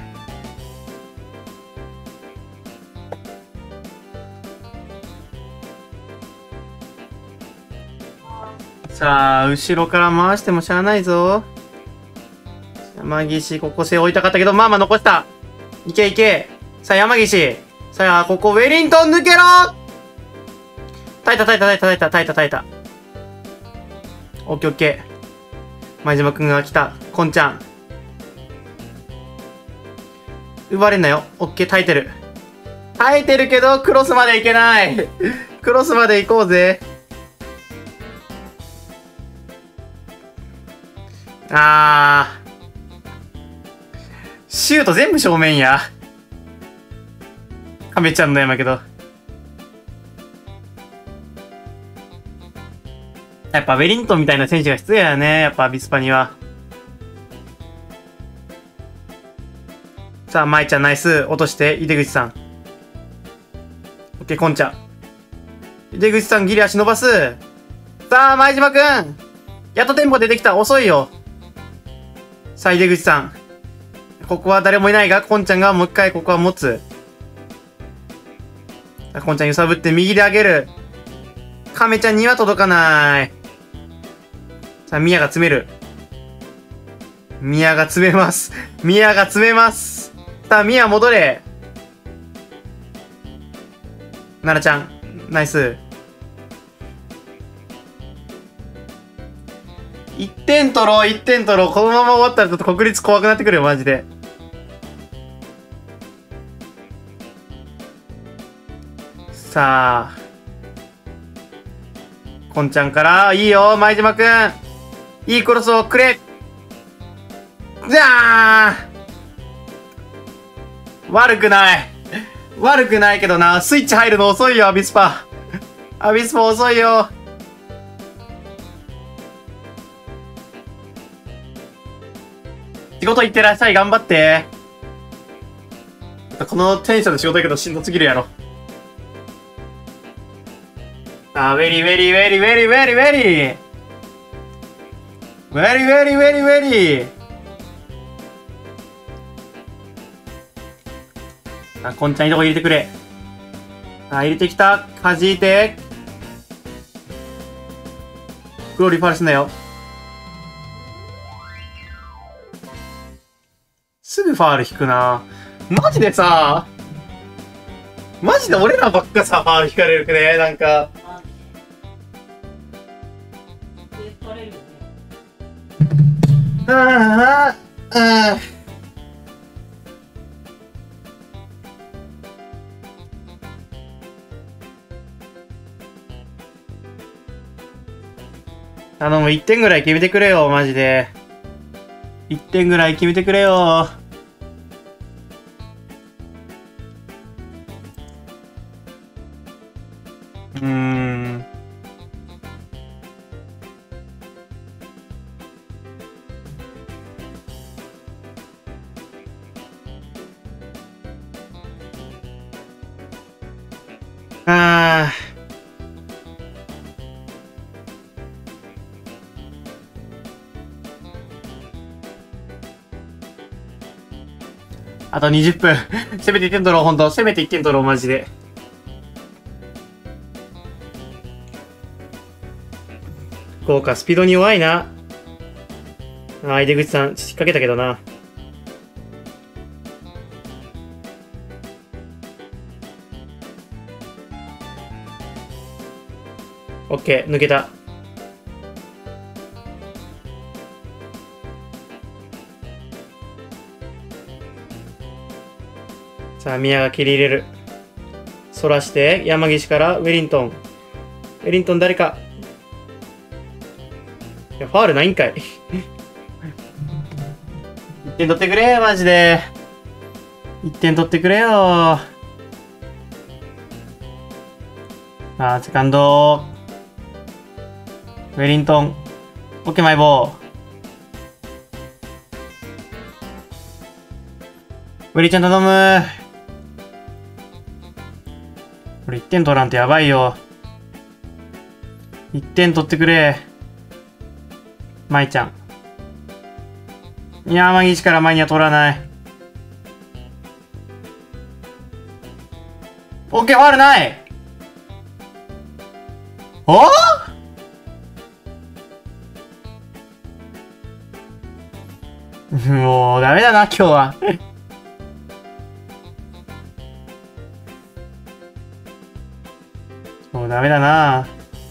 さあ、後ろから回してもしゃあないぞ。山岸、ここ背置いたかったけど、まあまあ残した。いけいけ。さあ、山岸。さあ、ここ、ウェリントン抜けろ耐えた。オッケーオッケー。前島くんが来た。こんちゃん。奪われんなよ。オッケー、耐えてる。耐えてるけど、クロスまでいけない。クロスまで行こうぜ。シュート全部正面や。亀ちゃんの山けど。やっぱウェリントンみたいな選手が必要やね。やっぱアビスパには。さあ、舞ちゃんナイス。落として、井出口さん。オッケー、こんちゃん。井出口さんギリ足伸ばす。さあ、前島くん。やっとテンポ出てきた。遅いよ。さあ、井出口さん。 ここは誰もいないが、こんちゃんがもう一回ここは持つ。こんちゃん揺さぶって右で上げる。亀ちゃんには届かない。さあ、ミヤが詰める。ミヤが詰めます。ミヤが詰めます。さあ、ミヤ戻れ。奈々ちゃん、ナイス。1点取ろう、1点取ろう。このまま終わったらちょっと国立怖くなってくるよ、マジで。さあ。こんちゃんから、いいよ、前島くん。いいクロスをくれ。じゃー悪くない。悪くないけどな。スイッチ入るの遅いよ、アビスパ。アビスパ遅いよ。仕事行ってらっしゃい、頑張って。このテンションで仕事行くとしんどすぎるやろ。あ、ウェリーウェリーウェリーウェリーウェリーウェリーウェリーウェリーウェリーウェリー。あ、こんちゃんいいとこ入れてくれ。あ、入れてきた。弾いて。クローリーファールすんなよ。すぐファール引くな。マジでさ、マジで俺らばっかさ、ファール引かれるくね、なんか。ああ、ああ。頼む、1点ぐらい決めてくれよ、マジで。1点ぐらい決めてくれよ。あと20分。せめて1点取ろう、ほんと。せめて1点取ろう、マジで。豪華、スピードに弱いな。あ、出口さん、引っ掛けたけどな。オッケー、抜けた。さあ、宮が切り入れる。反らして、山岸からウェリントン。ウェリントン誰か。いや、ファールないんかい。1点取ってくれ、マジで。1点取ってくれよ。セカンド。ウェリントン。オッケー、マイボー。ウェリちゃん頼む。これ1点取らんとやばいよ。1点取ってくれ。舞ちゃん。いや、山岸から前には取らない。オッケー、ファウルない。おぉもうダメだな、今日は。もうダメだな。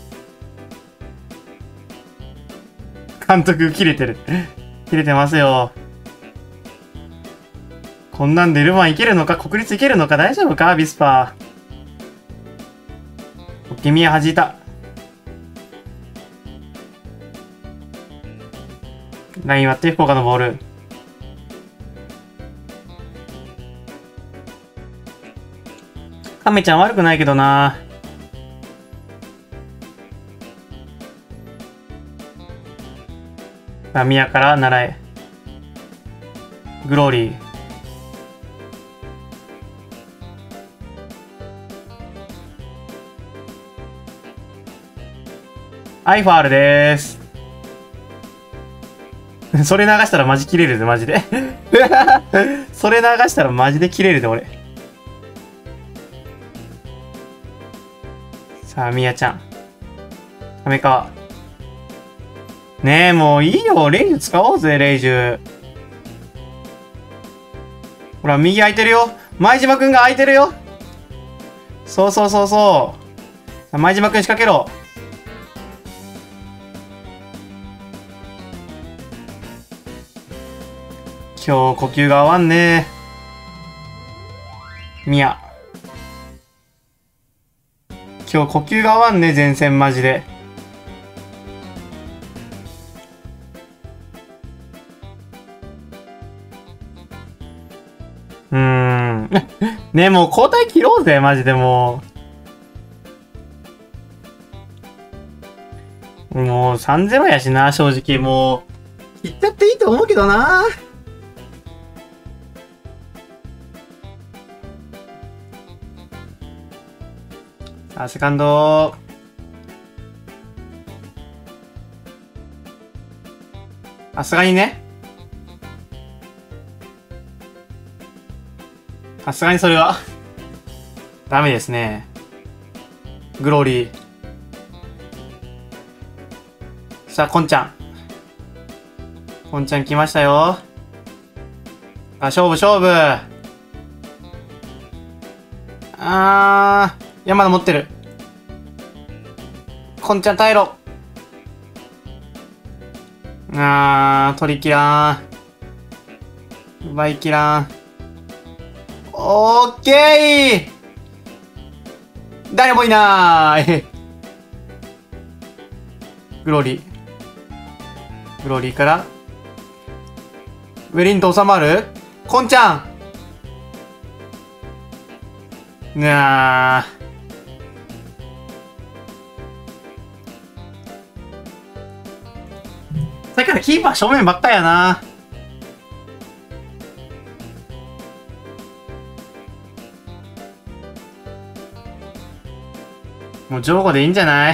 監督切れてる。切れてますよ。こんなんでルヴァンいけるのか、国立いけるのか、大丈夫か、ビスパー。オッケー、ミヤ弾いた。ライン割って福岡のボール。亀ちゃん悪くないけどな。ミヤから奈良へ。グローリー。はい、ファールでーす。 それ流したらマジ切れるで、マジで。それ流したらマジで切れるで、俺。さあ、みやちゃん。亀川。ねえ、もういいよ。レイジュ使おうぜ、レイジュ。ほら、右空いてるよ。前島くんが空いてるよ。そうそうそうそう。前島くん仕掛けろ。今日呼吸が合わんね。みや。今日呼吸が合わんね、前線マジで。ねえ、もう交代切ろうぜ、マジでもう。もう3-0やしな、正直。もう、切っちゃっていいと思うけどな。さあ、セカンド。さすがにね。さすがにそれはダメですね。グローリー。さあ、こんちゃん。こんちゃん来ましたよ。あ、勝負勝負。いや、まだ持ってる。こんちゃん耐えろ。取り切らん。奪いきらん。オッケー。誰もいない。グローリー。グローリーから、ウェリントン収まる？コンちゃん。さっきからキーパー正面ばっかやな。もうジョーゴでいいんじゃない？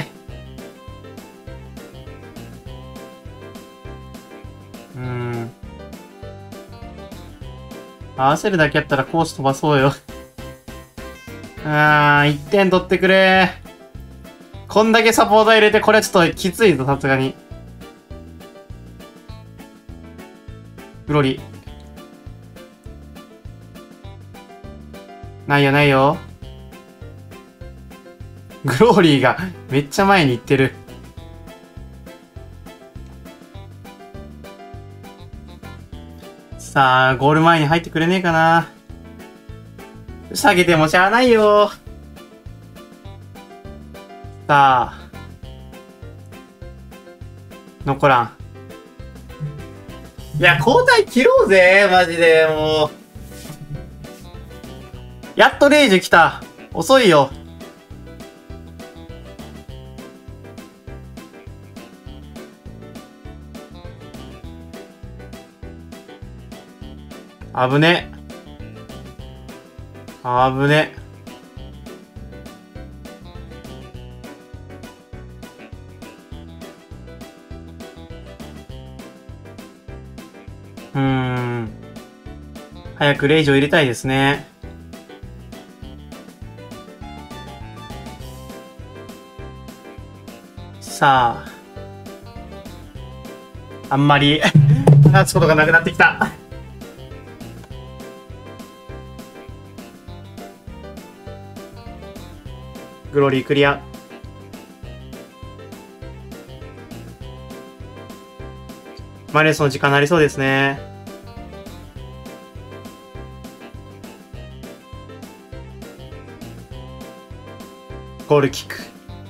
合わせるだけやったらコース飛ばそうよ。1点取ってくれ。こんだけサポーター入れて、これはちょっときついぞ、さすがに。グロリー。ないよ、ないよ。グローリーがめっちゃ前に行ってる。さあ、ゴール前に入ってくれねえかな。下げてもしゃあないよ。さあ。残らん。いや、交代切ろうぜ、マジで、もう。やっとレイジ来た。遅いよ。危ね。危ね。早くレイジを入れたいですね。さあ。あんまり話すことがなくなってきた。グローリークリア。マレースの時間になりそうですね。ゴールキック。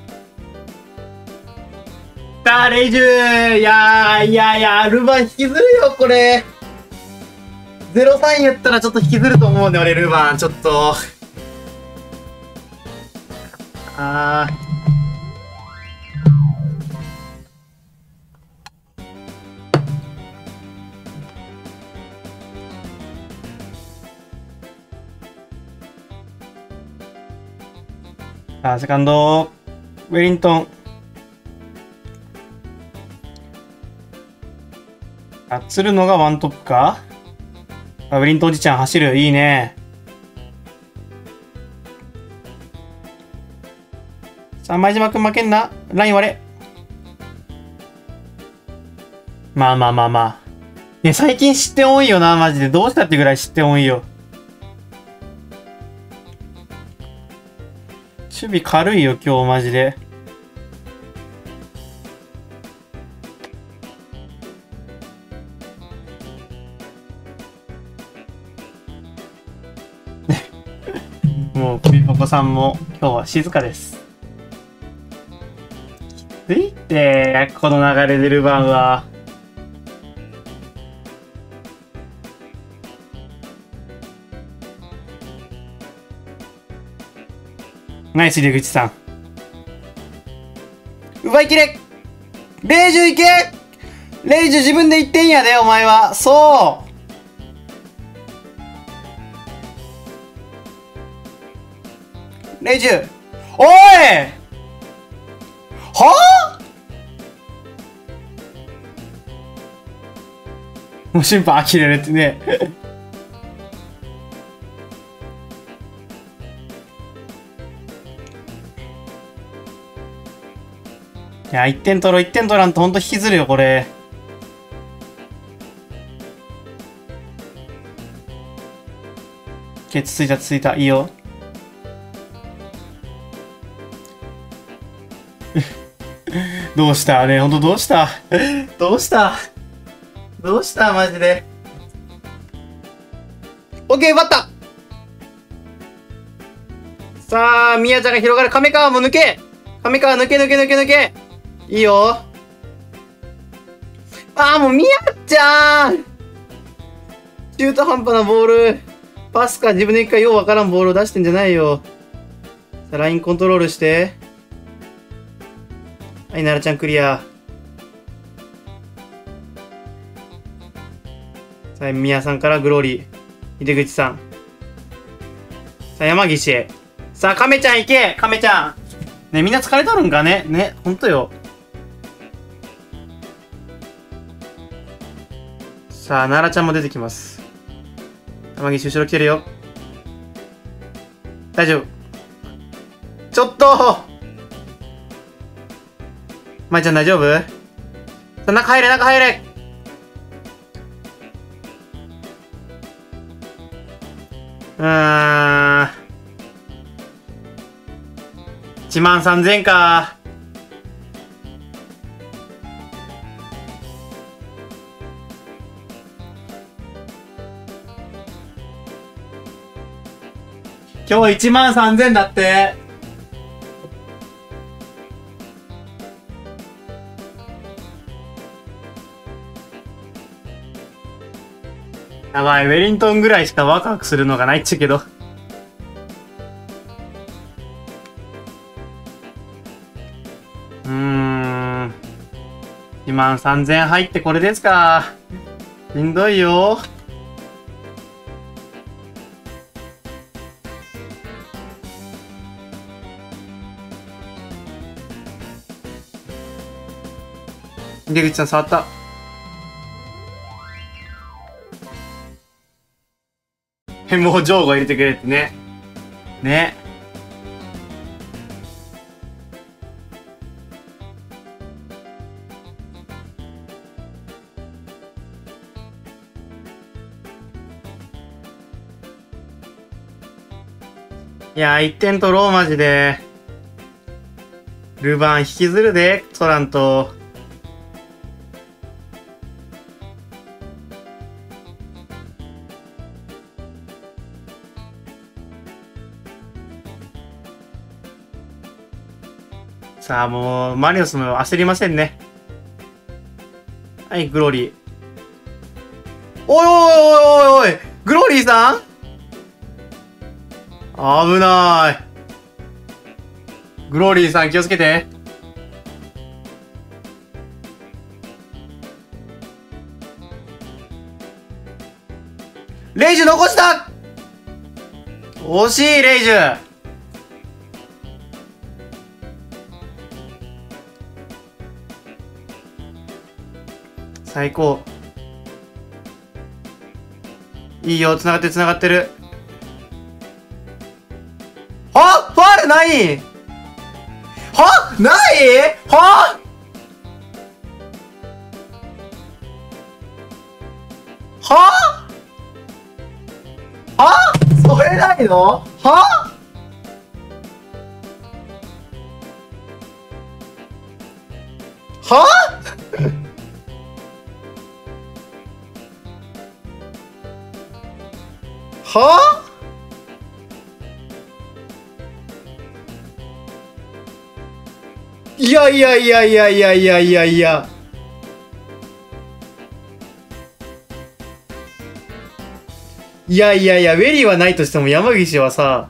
レイジュいやルヴァン引きずるよ、これ。0-3やったらちょっと引きずると思うんで、俺、ルヴァン、ちょっと。セカンド、ウェリントン。 あ、釣るのがワントップか。ラブリントおじちゃん走る。いいね。さあ、前島くん負けんな。ライン割れ。まあまあまあまあ。ね、最近失点多いよな、マジで。どうしたってぐらい失点多いよ。守備軽いよ、今日マジで。もう、お子さんも今日は静かです。きついって、この流れでルヴァンは。ナイス出口さん。奪いきれ。レイジュいけ。レイジュ自分で言ってんやで、お前は。そう。レイジュ。おいはぁ、もう審判呆れるってね。いや、1点取ろう、1点取らんとほんと引きずるよ、これ。ケツついた、ついた。いいよ。どうしたね、ほんとどうしたどうしたどうしたマジで。オッケー、奪ったさあ、宮ちゃんが広がる。亀川も抜け亀川抜け抜け抜け抜けいいよ。ああ、もう宮ちゃん中途半端なボール。パスか自分で一回ようわからんボールを出してんじゃないよ。さあ、ラインコントロールして。はい、奈良ちゃんクリア。さあ、宮さんからグローリー。井出口さん。さあ、山岸へ。さあ、亀ちゃん行け亀ちゃんね、みんな疲れとるんかねね、ほんとよ。さあ、奈良ちゃんも出てきます。山岸後ろ来てるよ。大丈夫。ちょっとまいちゃん大丈夫？さあ、中入れ中入れ。13,000か。今日13,000だって。やばい、ウェリントンぐらいしかワクワクするのがないっちゃけど。13,000入ってこれですか。しんどいよ。出口さん触った。もうジョーゴ入れてくれってね。ね。いやー、1点取ろう、マジで。ルヴァン引きずるで、トランと。さあ、もう、マリノスも焦りませんね。はい、グローリー。おいおいおいおいおいグローリーさん危ない。グローリーさん気をつけて。レイジュ残した。惜しい、レイジュ。最高。 いいよ、繋がってる繋がってる。はファールないはないはははそれないのはははいやいやいやいやいやいやいやいや。いやいやいや、ウェリーはないとしても山岸はさ、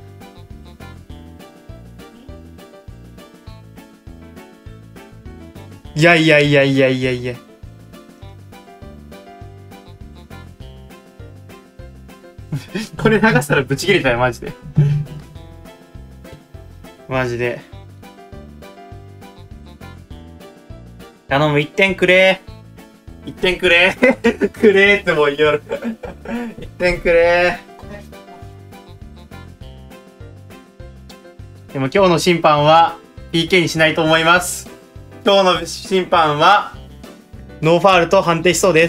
いやいやいやいやいやいや。これ流したらブチ切れたよ、マジで。マジで。頼む、1点くれ。1点くれ。くれってもう言う。1点くれ。でも今日の審判は PK にしないと思います。今日の審判はノーファールと判定しそうです。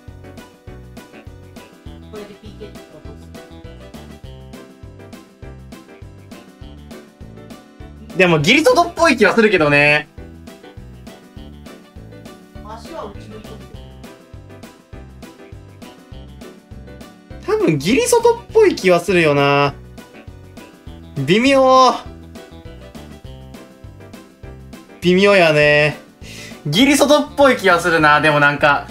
これで PK ってことです。 でもギリソトっぽい気はするけどね。 足は内向いてる。 多分ギリソトっぽい気はするよな。微妙。微妙やね。ギリソトっぽい気はするな。でもなんか。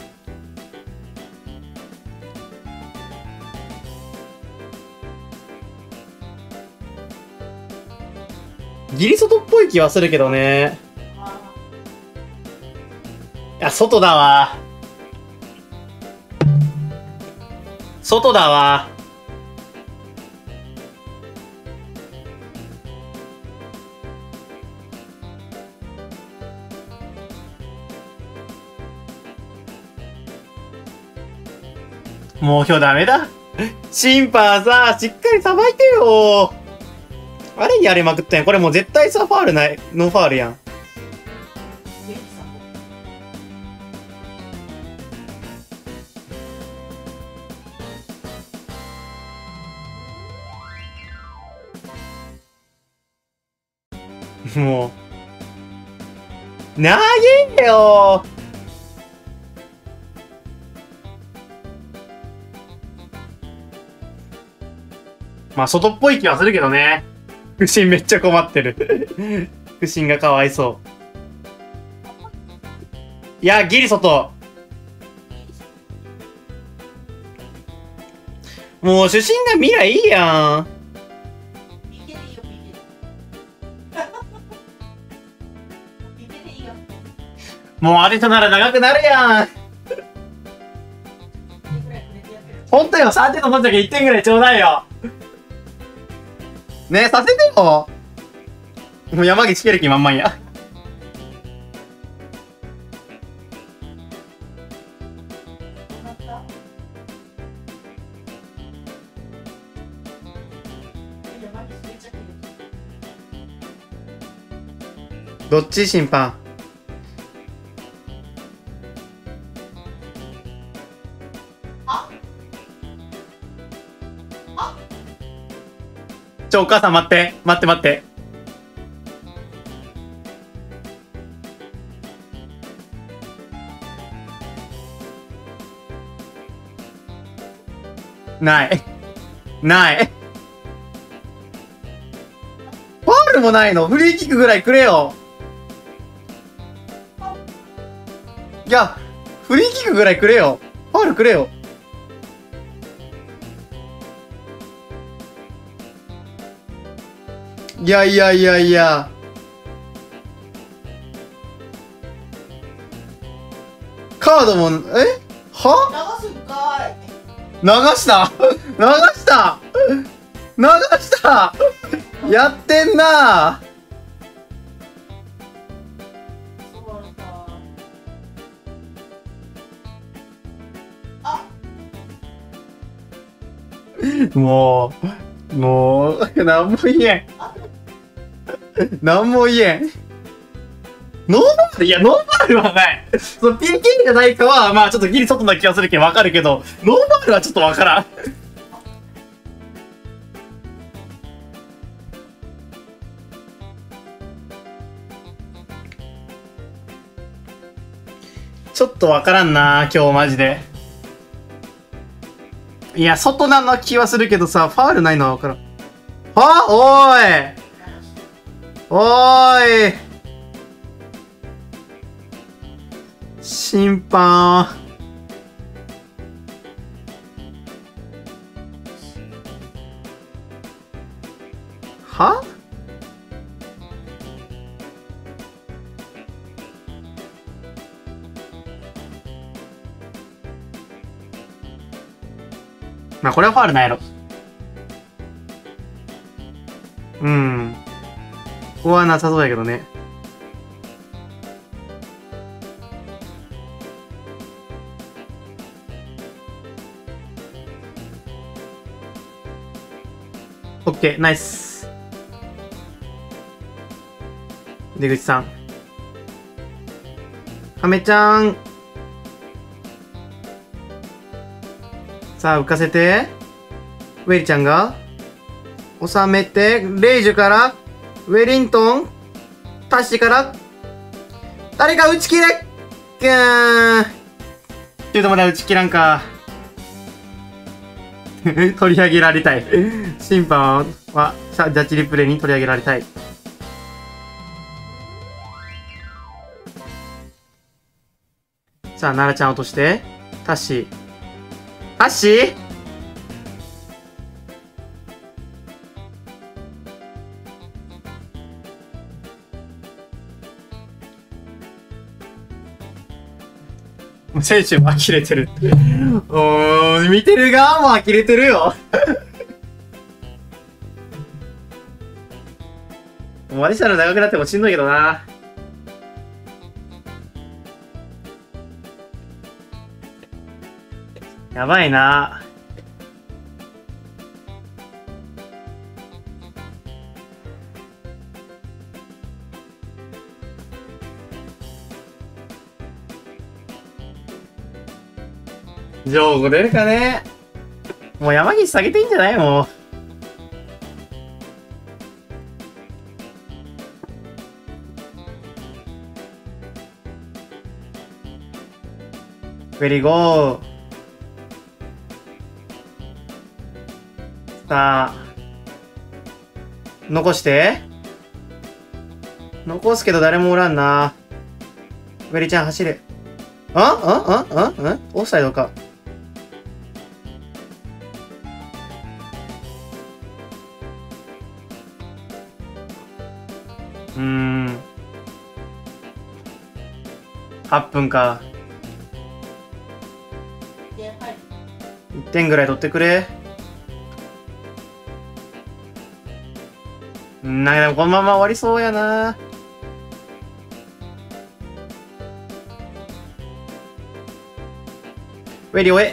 ギリソトっぽい気はするけどね。いや、外だわ。外だわ。もう今日ダメだ。審判さ、しっかりさばいてよ。あれにやれまくったんや。これもう絶対さ、ファールない。ノーファールやん。 元気さんも。 もう。投げよ。まあ、外っぽい気はするけどね。不審めっちゃ困ってる。不審がかわいそう。いや、ギリ外。もう主審が未来いいやん。 PK でいいよ、PK で。PK でいいよ。 もうあれとなら長くなるやん。ほんとよ、3点のもんじゃけ1点ぐらいちょうだいよ。ねえ、させてよ。もう山岸蹴る気満々や。どっち審判。お母さん待って。待って待って。ない。ない。ファウルもないの？フリーキックぐらいくれよ。いや、フリーキックぐらいくれよ。ファウルくれよ。いやいやいやいや。カードも、は？ 流すんかい。 流した流した流したやってんな。 そうなんだ。あ、 もう、なんも言えん。なんも言えん。ノーマルいや、ノーマルはない。その PK じゃないかは、まあちょっとギリ外な気がするけどわかるけど、ノーマルはちょっとわからん。ちょっとわからんな、今日マジで。いや、外なの気はするけどさ、ファールないのはわからん。おーいおーい審判。はまあ、これはファールないやろ。うん。ここはなさそうやけどね。オッケー、ナイス。出口さん。亀ちゃん。さあ、浮かせて。ウェリちゃんが。収めて、レイジュから、ウェリントン、タッシーから、誰か打ち切れシュートまで打ち切らんか。取り上げられたい。審判は、ジャッジリプレイに取り上げられたい。さあ、奈良ちゃん落として、タッシー。タッシー選手も呆れてる。見てる側も呆れてるよ。もうアディショナル長くなってもしんどいけどな。やばいな。ジョーゴ出るかね。もう山岸下げていいんじゃないもう。ベリーゴー。さあ。残して。残すけど誰もおらんな。ベリーちゃん走れ。オフサイドか。8分か。1点ぐらい取ってくれ。なんかでもこのまま終わりそうやな。ウェリオへ。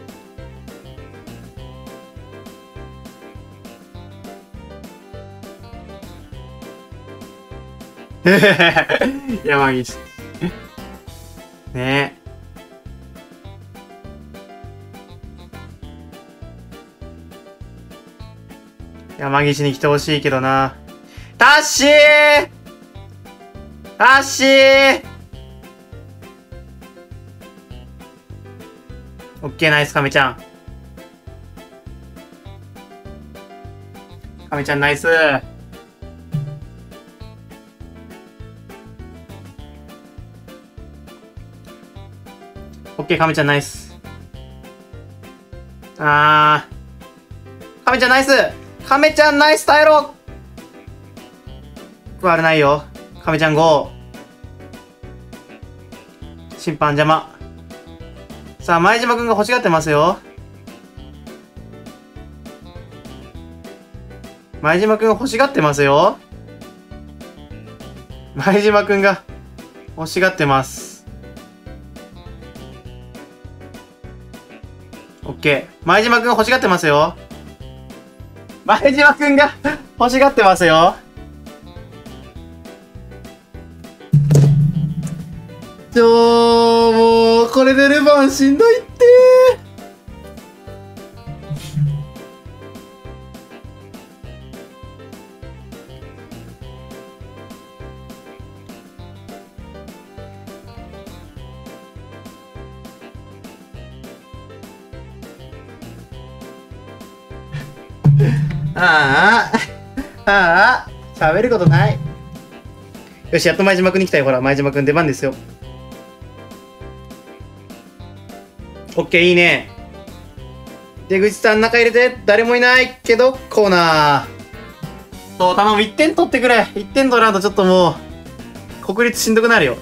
山岸。ねえ。山岸に来てほしいけどな。タッシータッシーオッケーナイス、亀ちゃん。亀ちゃんナイス。オッケー、亀ちゃんナイス。亀ちゃんナイス。亀ちゃんナイス、耐えろ。悪ないよ。亀ちゃん5。審判邪魔。さあ、前島くんが欲しがってますよ。前島くんが欲しがってますよ。前島くんが欲しがってます。オッケー。前島くん欲しがってますよ。 前島くんが欲しがってますよ。 もう、これでルヴァンしんどいってああ、喋ることない。よし、やっと前島くんに来たよ。ほら、前島くん出番ですよ。オッケー、いいね。出口さん中入れて、誰もいないけど、コーナー。そう、頼む、1点取ってくれ。1点取らんとちょっともう、国立しんどくなるよ。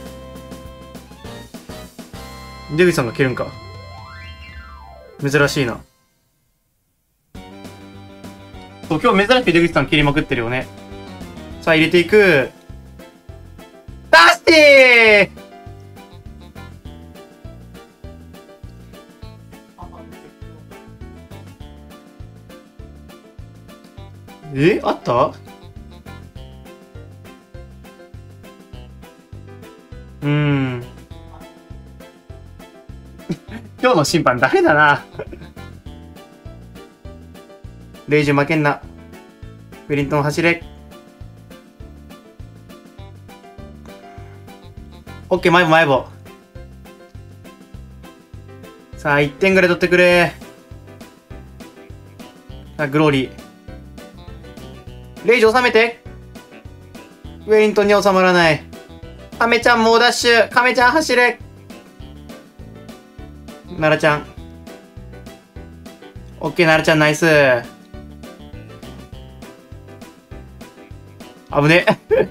出口さんが蹴るんか。珍しいな。そう、今日珍しく出口さん切りまくってるよね。さあ、入れていく。ダスティーあった今日の審判ダメだな。レイジュ負けんな。ウェリントン走れ。オッケー、マイボマイボ。さあ、1点ぐらい取ってくれ。さあ、グローリー。レイジ収めて。ウェリントンに収まらない。カメちゃん猛ダッシュ。カメちゃん走れ。ナラちゃん。オッケー、ナラちゃんナイス。危ねえ。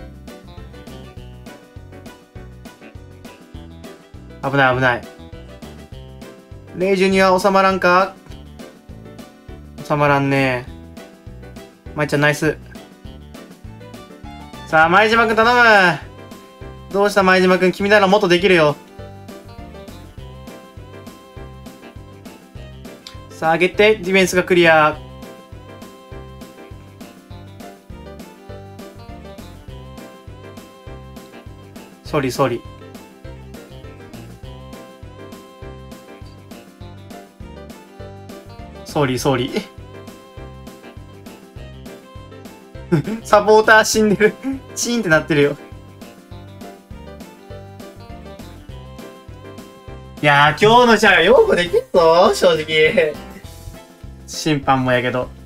危ない危ない。レイジュには収まらんか。収まらんねえ。まいちゃんナイス。さあ、前島くん頼む。どうした前島くん、君ならもっとできるよ。さあ、上げて、ディフェンスがクリア。ソリソリ。ソリソリ。サポーター死んでる。チーンってなってるよ。いやー、今日の試合はよくできんぞ、正直。審判もやけど。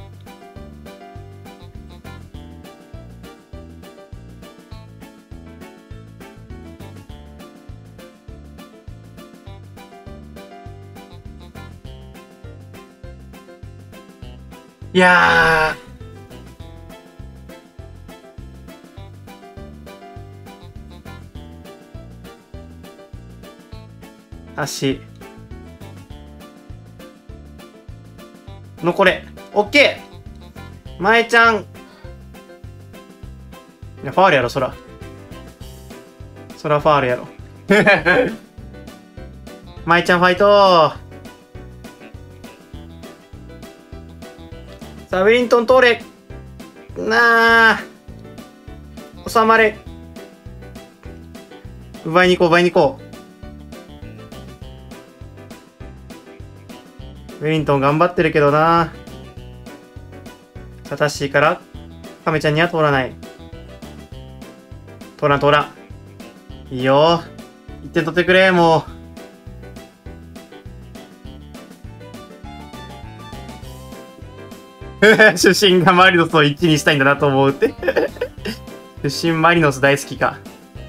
いやー。足。残れ。オッケー。前ちゃん。いや、ファールやろ、そら。そらファールやろ。前ちゃんファイト。さあ、ウェリントン通れ。なあ。収まれ。奪いに行こう、奪いに行こう。ウェリントン頑張ってるけどな。さあ、タッシーから、カメちゃんには通らない。通らん、通らん。いいよ。1点取ってくれ、もう。出身がマリノスを1にしたいんだなと思うって。出身マリノス大好きか。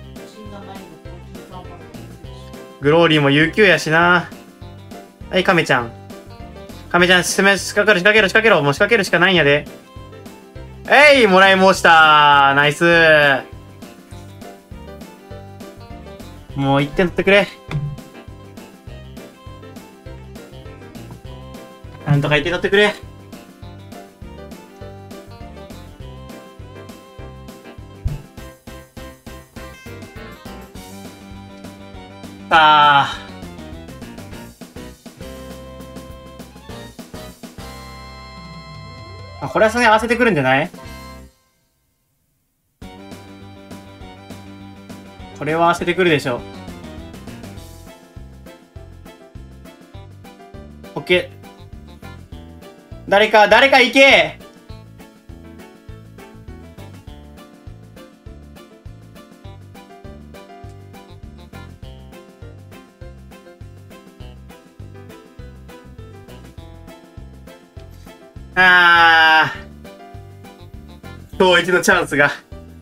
グローリーも有給やしな。はい、カメちゃん。カメちゃん、仕掛けろ、仕掛けろ、仕掛けろ。もう仕掛けるしかないんやで。えい、もらい申した。ナイス。もう1点取ってくれ。なんとか1点取ってくれ。さあ。 これはそれに合わせてくるんじゃない？これは合わせてくるでしょう。オッケー。誰か行け！今日一のチャンスが。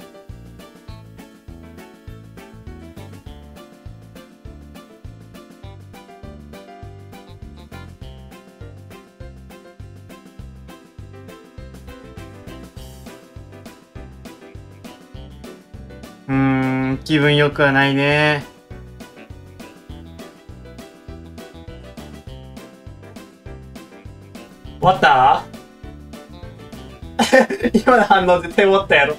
気分良くはないね。終わった今の反応絶対終わったやろ。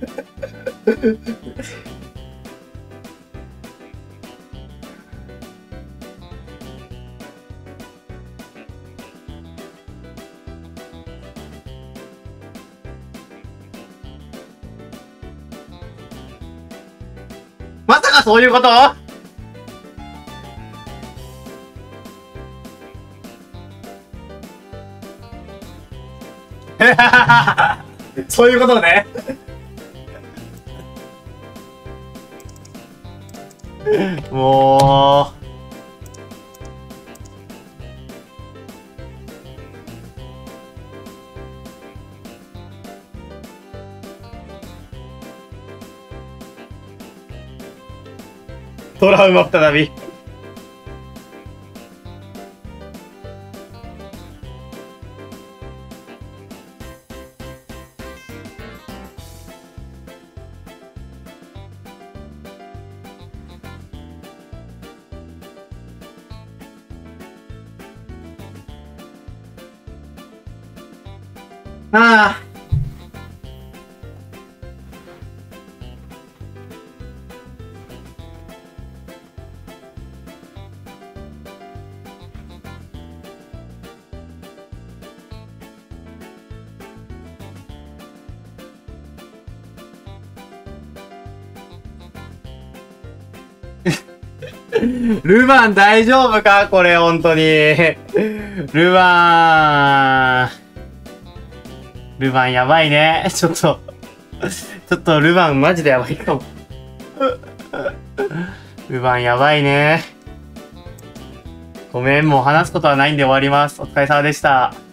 まさかそういうこと？そういうことね。もう。トラウマ再び。ああ。ルヴァン大丈夫かこれ、本当に。ルヴァンやばいね。ちょっとルヴァンマジでやばいかも。ルヴァンやばいね。ごめん、もう話すことはないんで終わります。お疲れ様でした。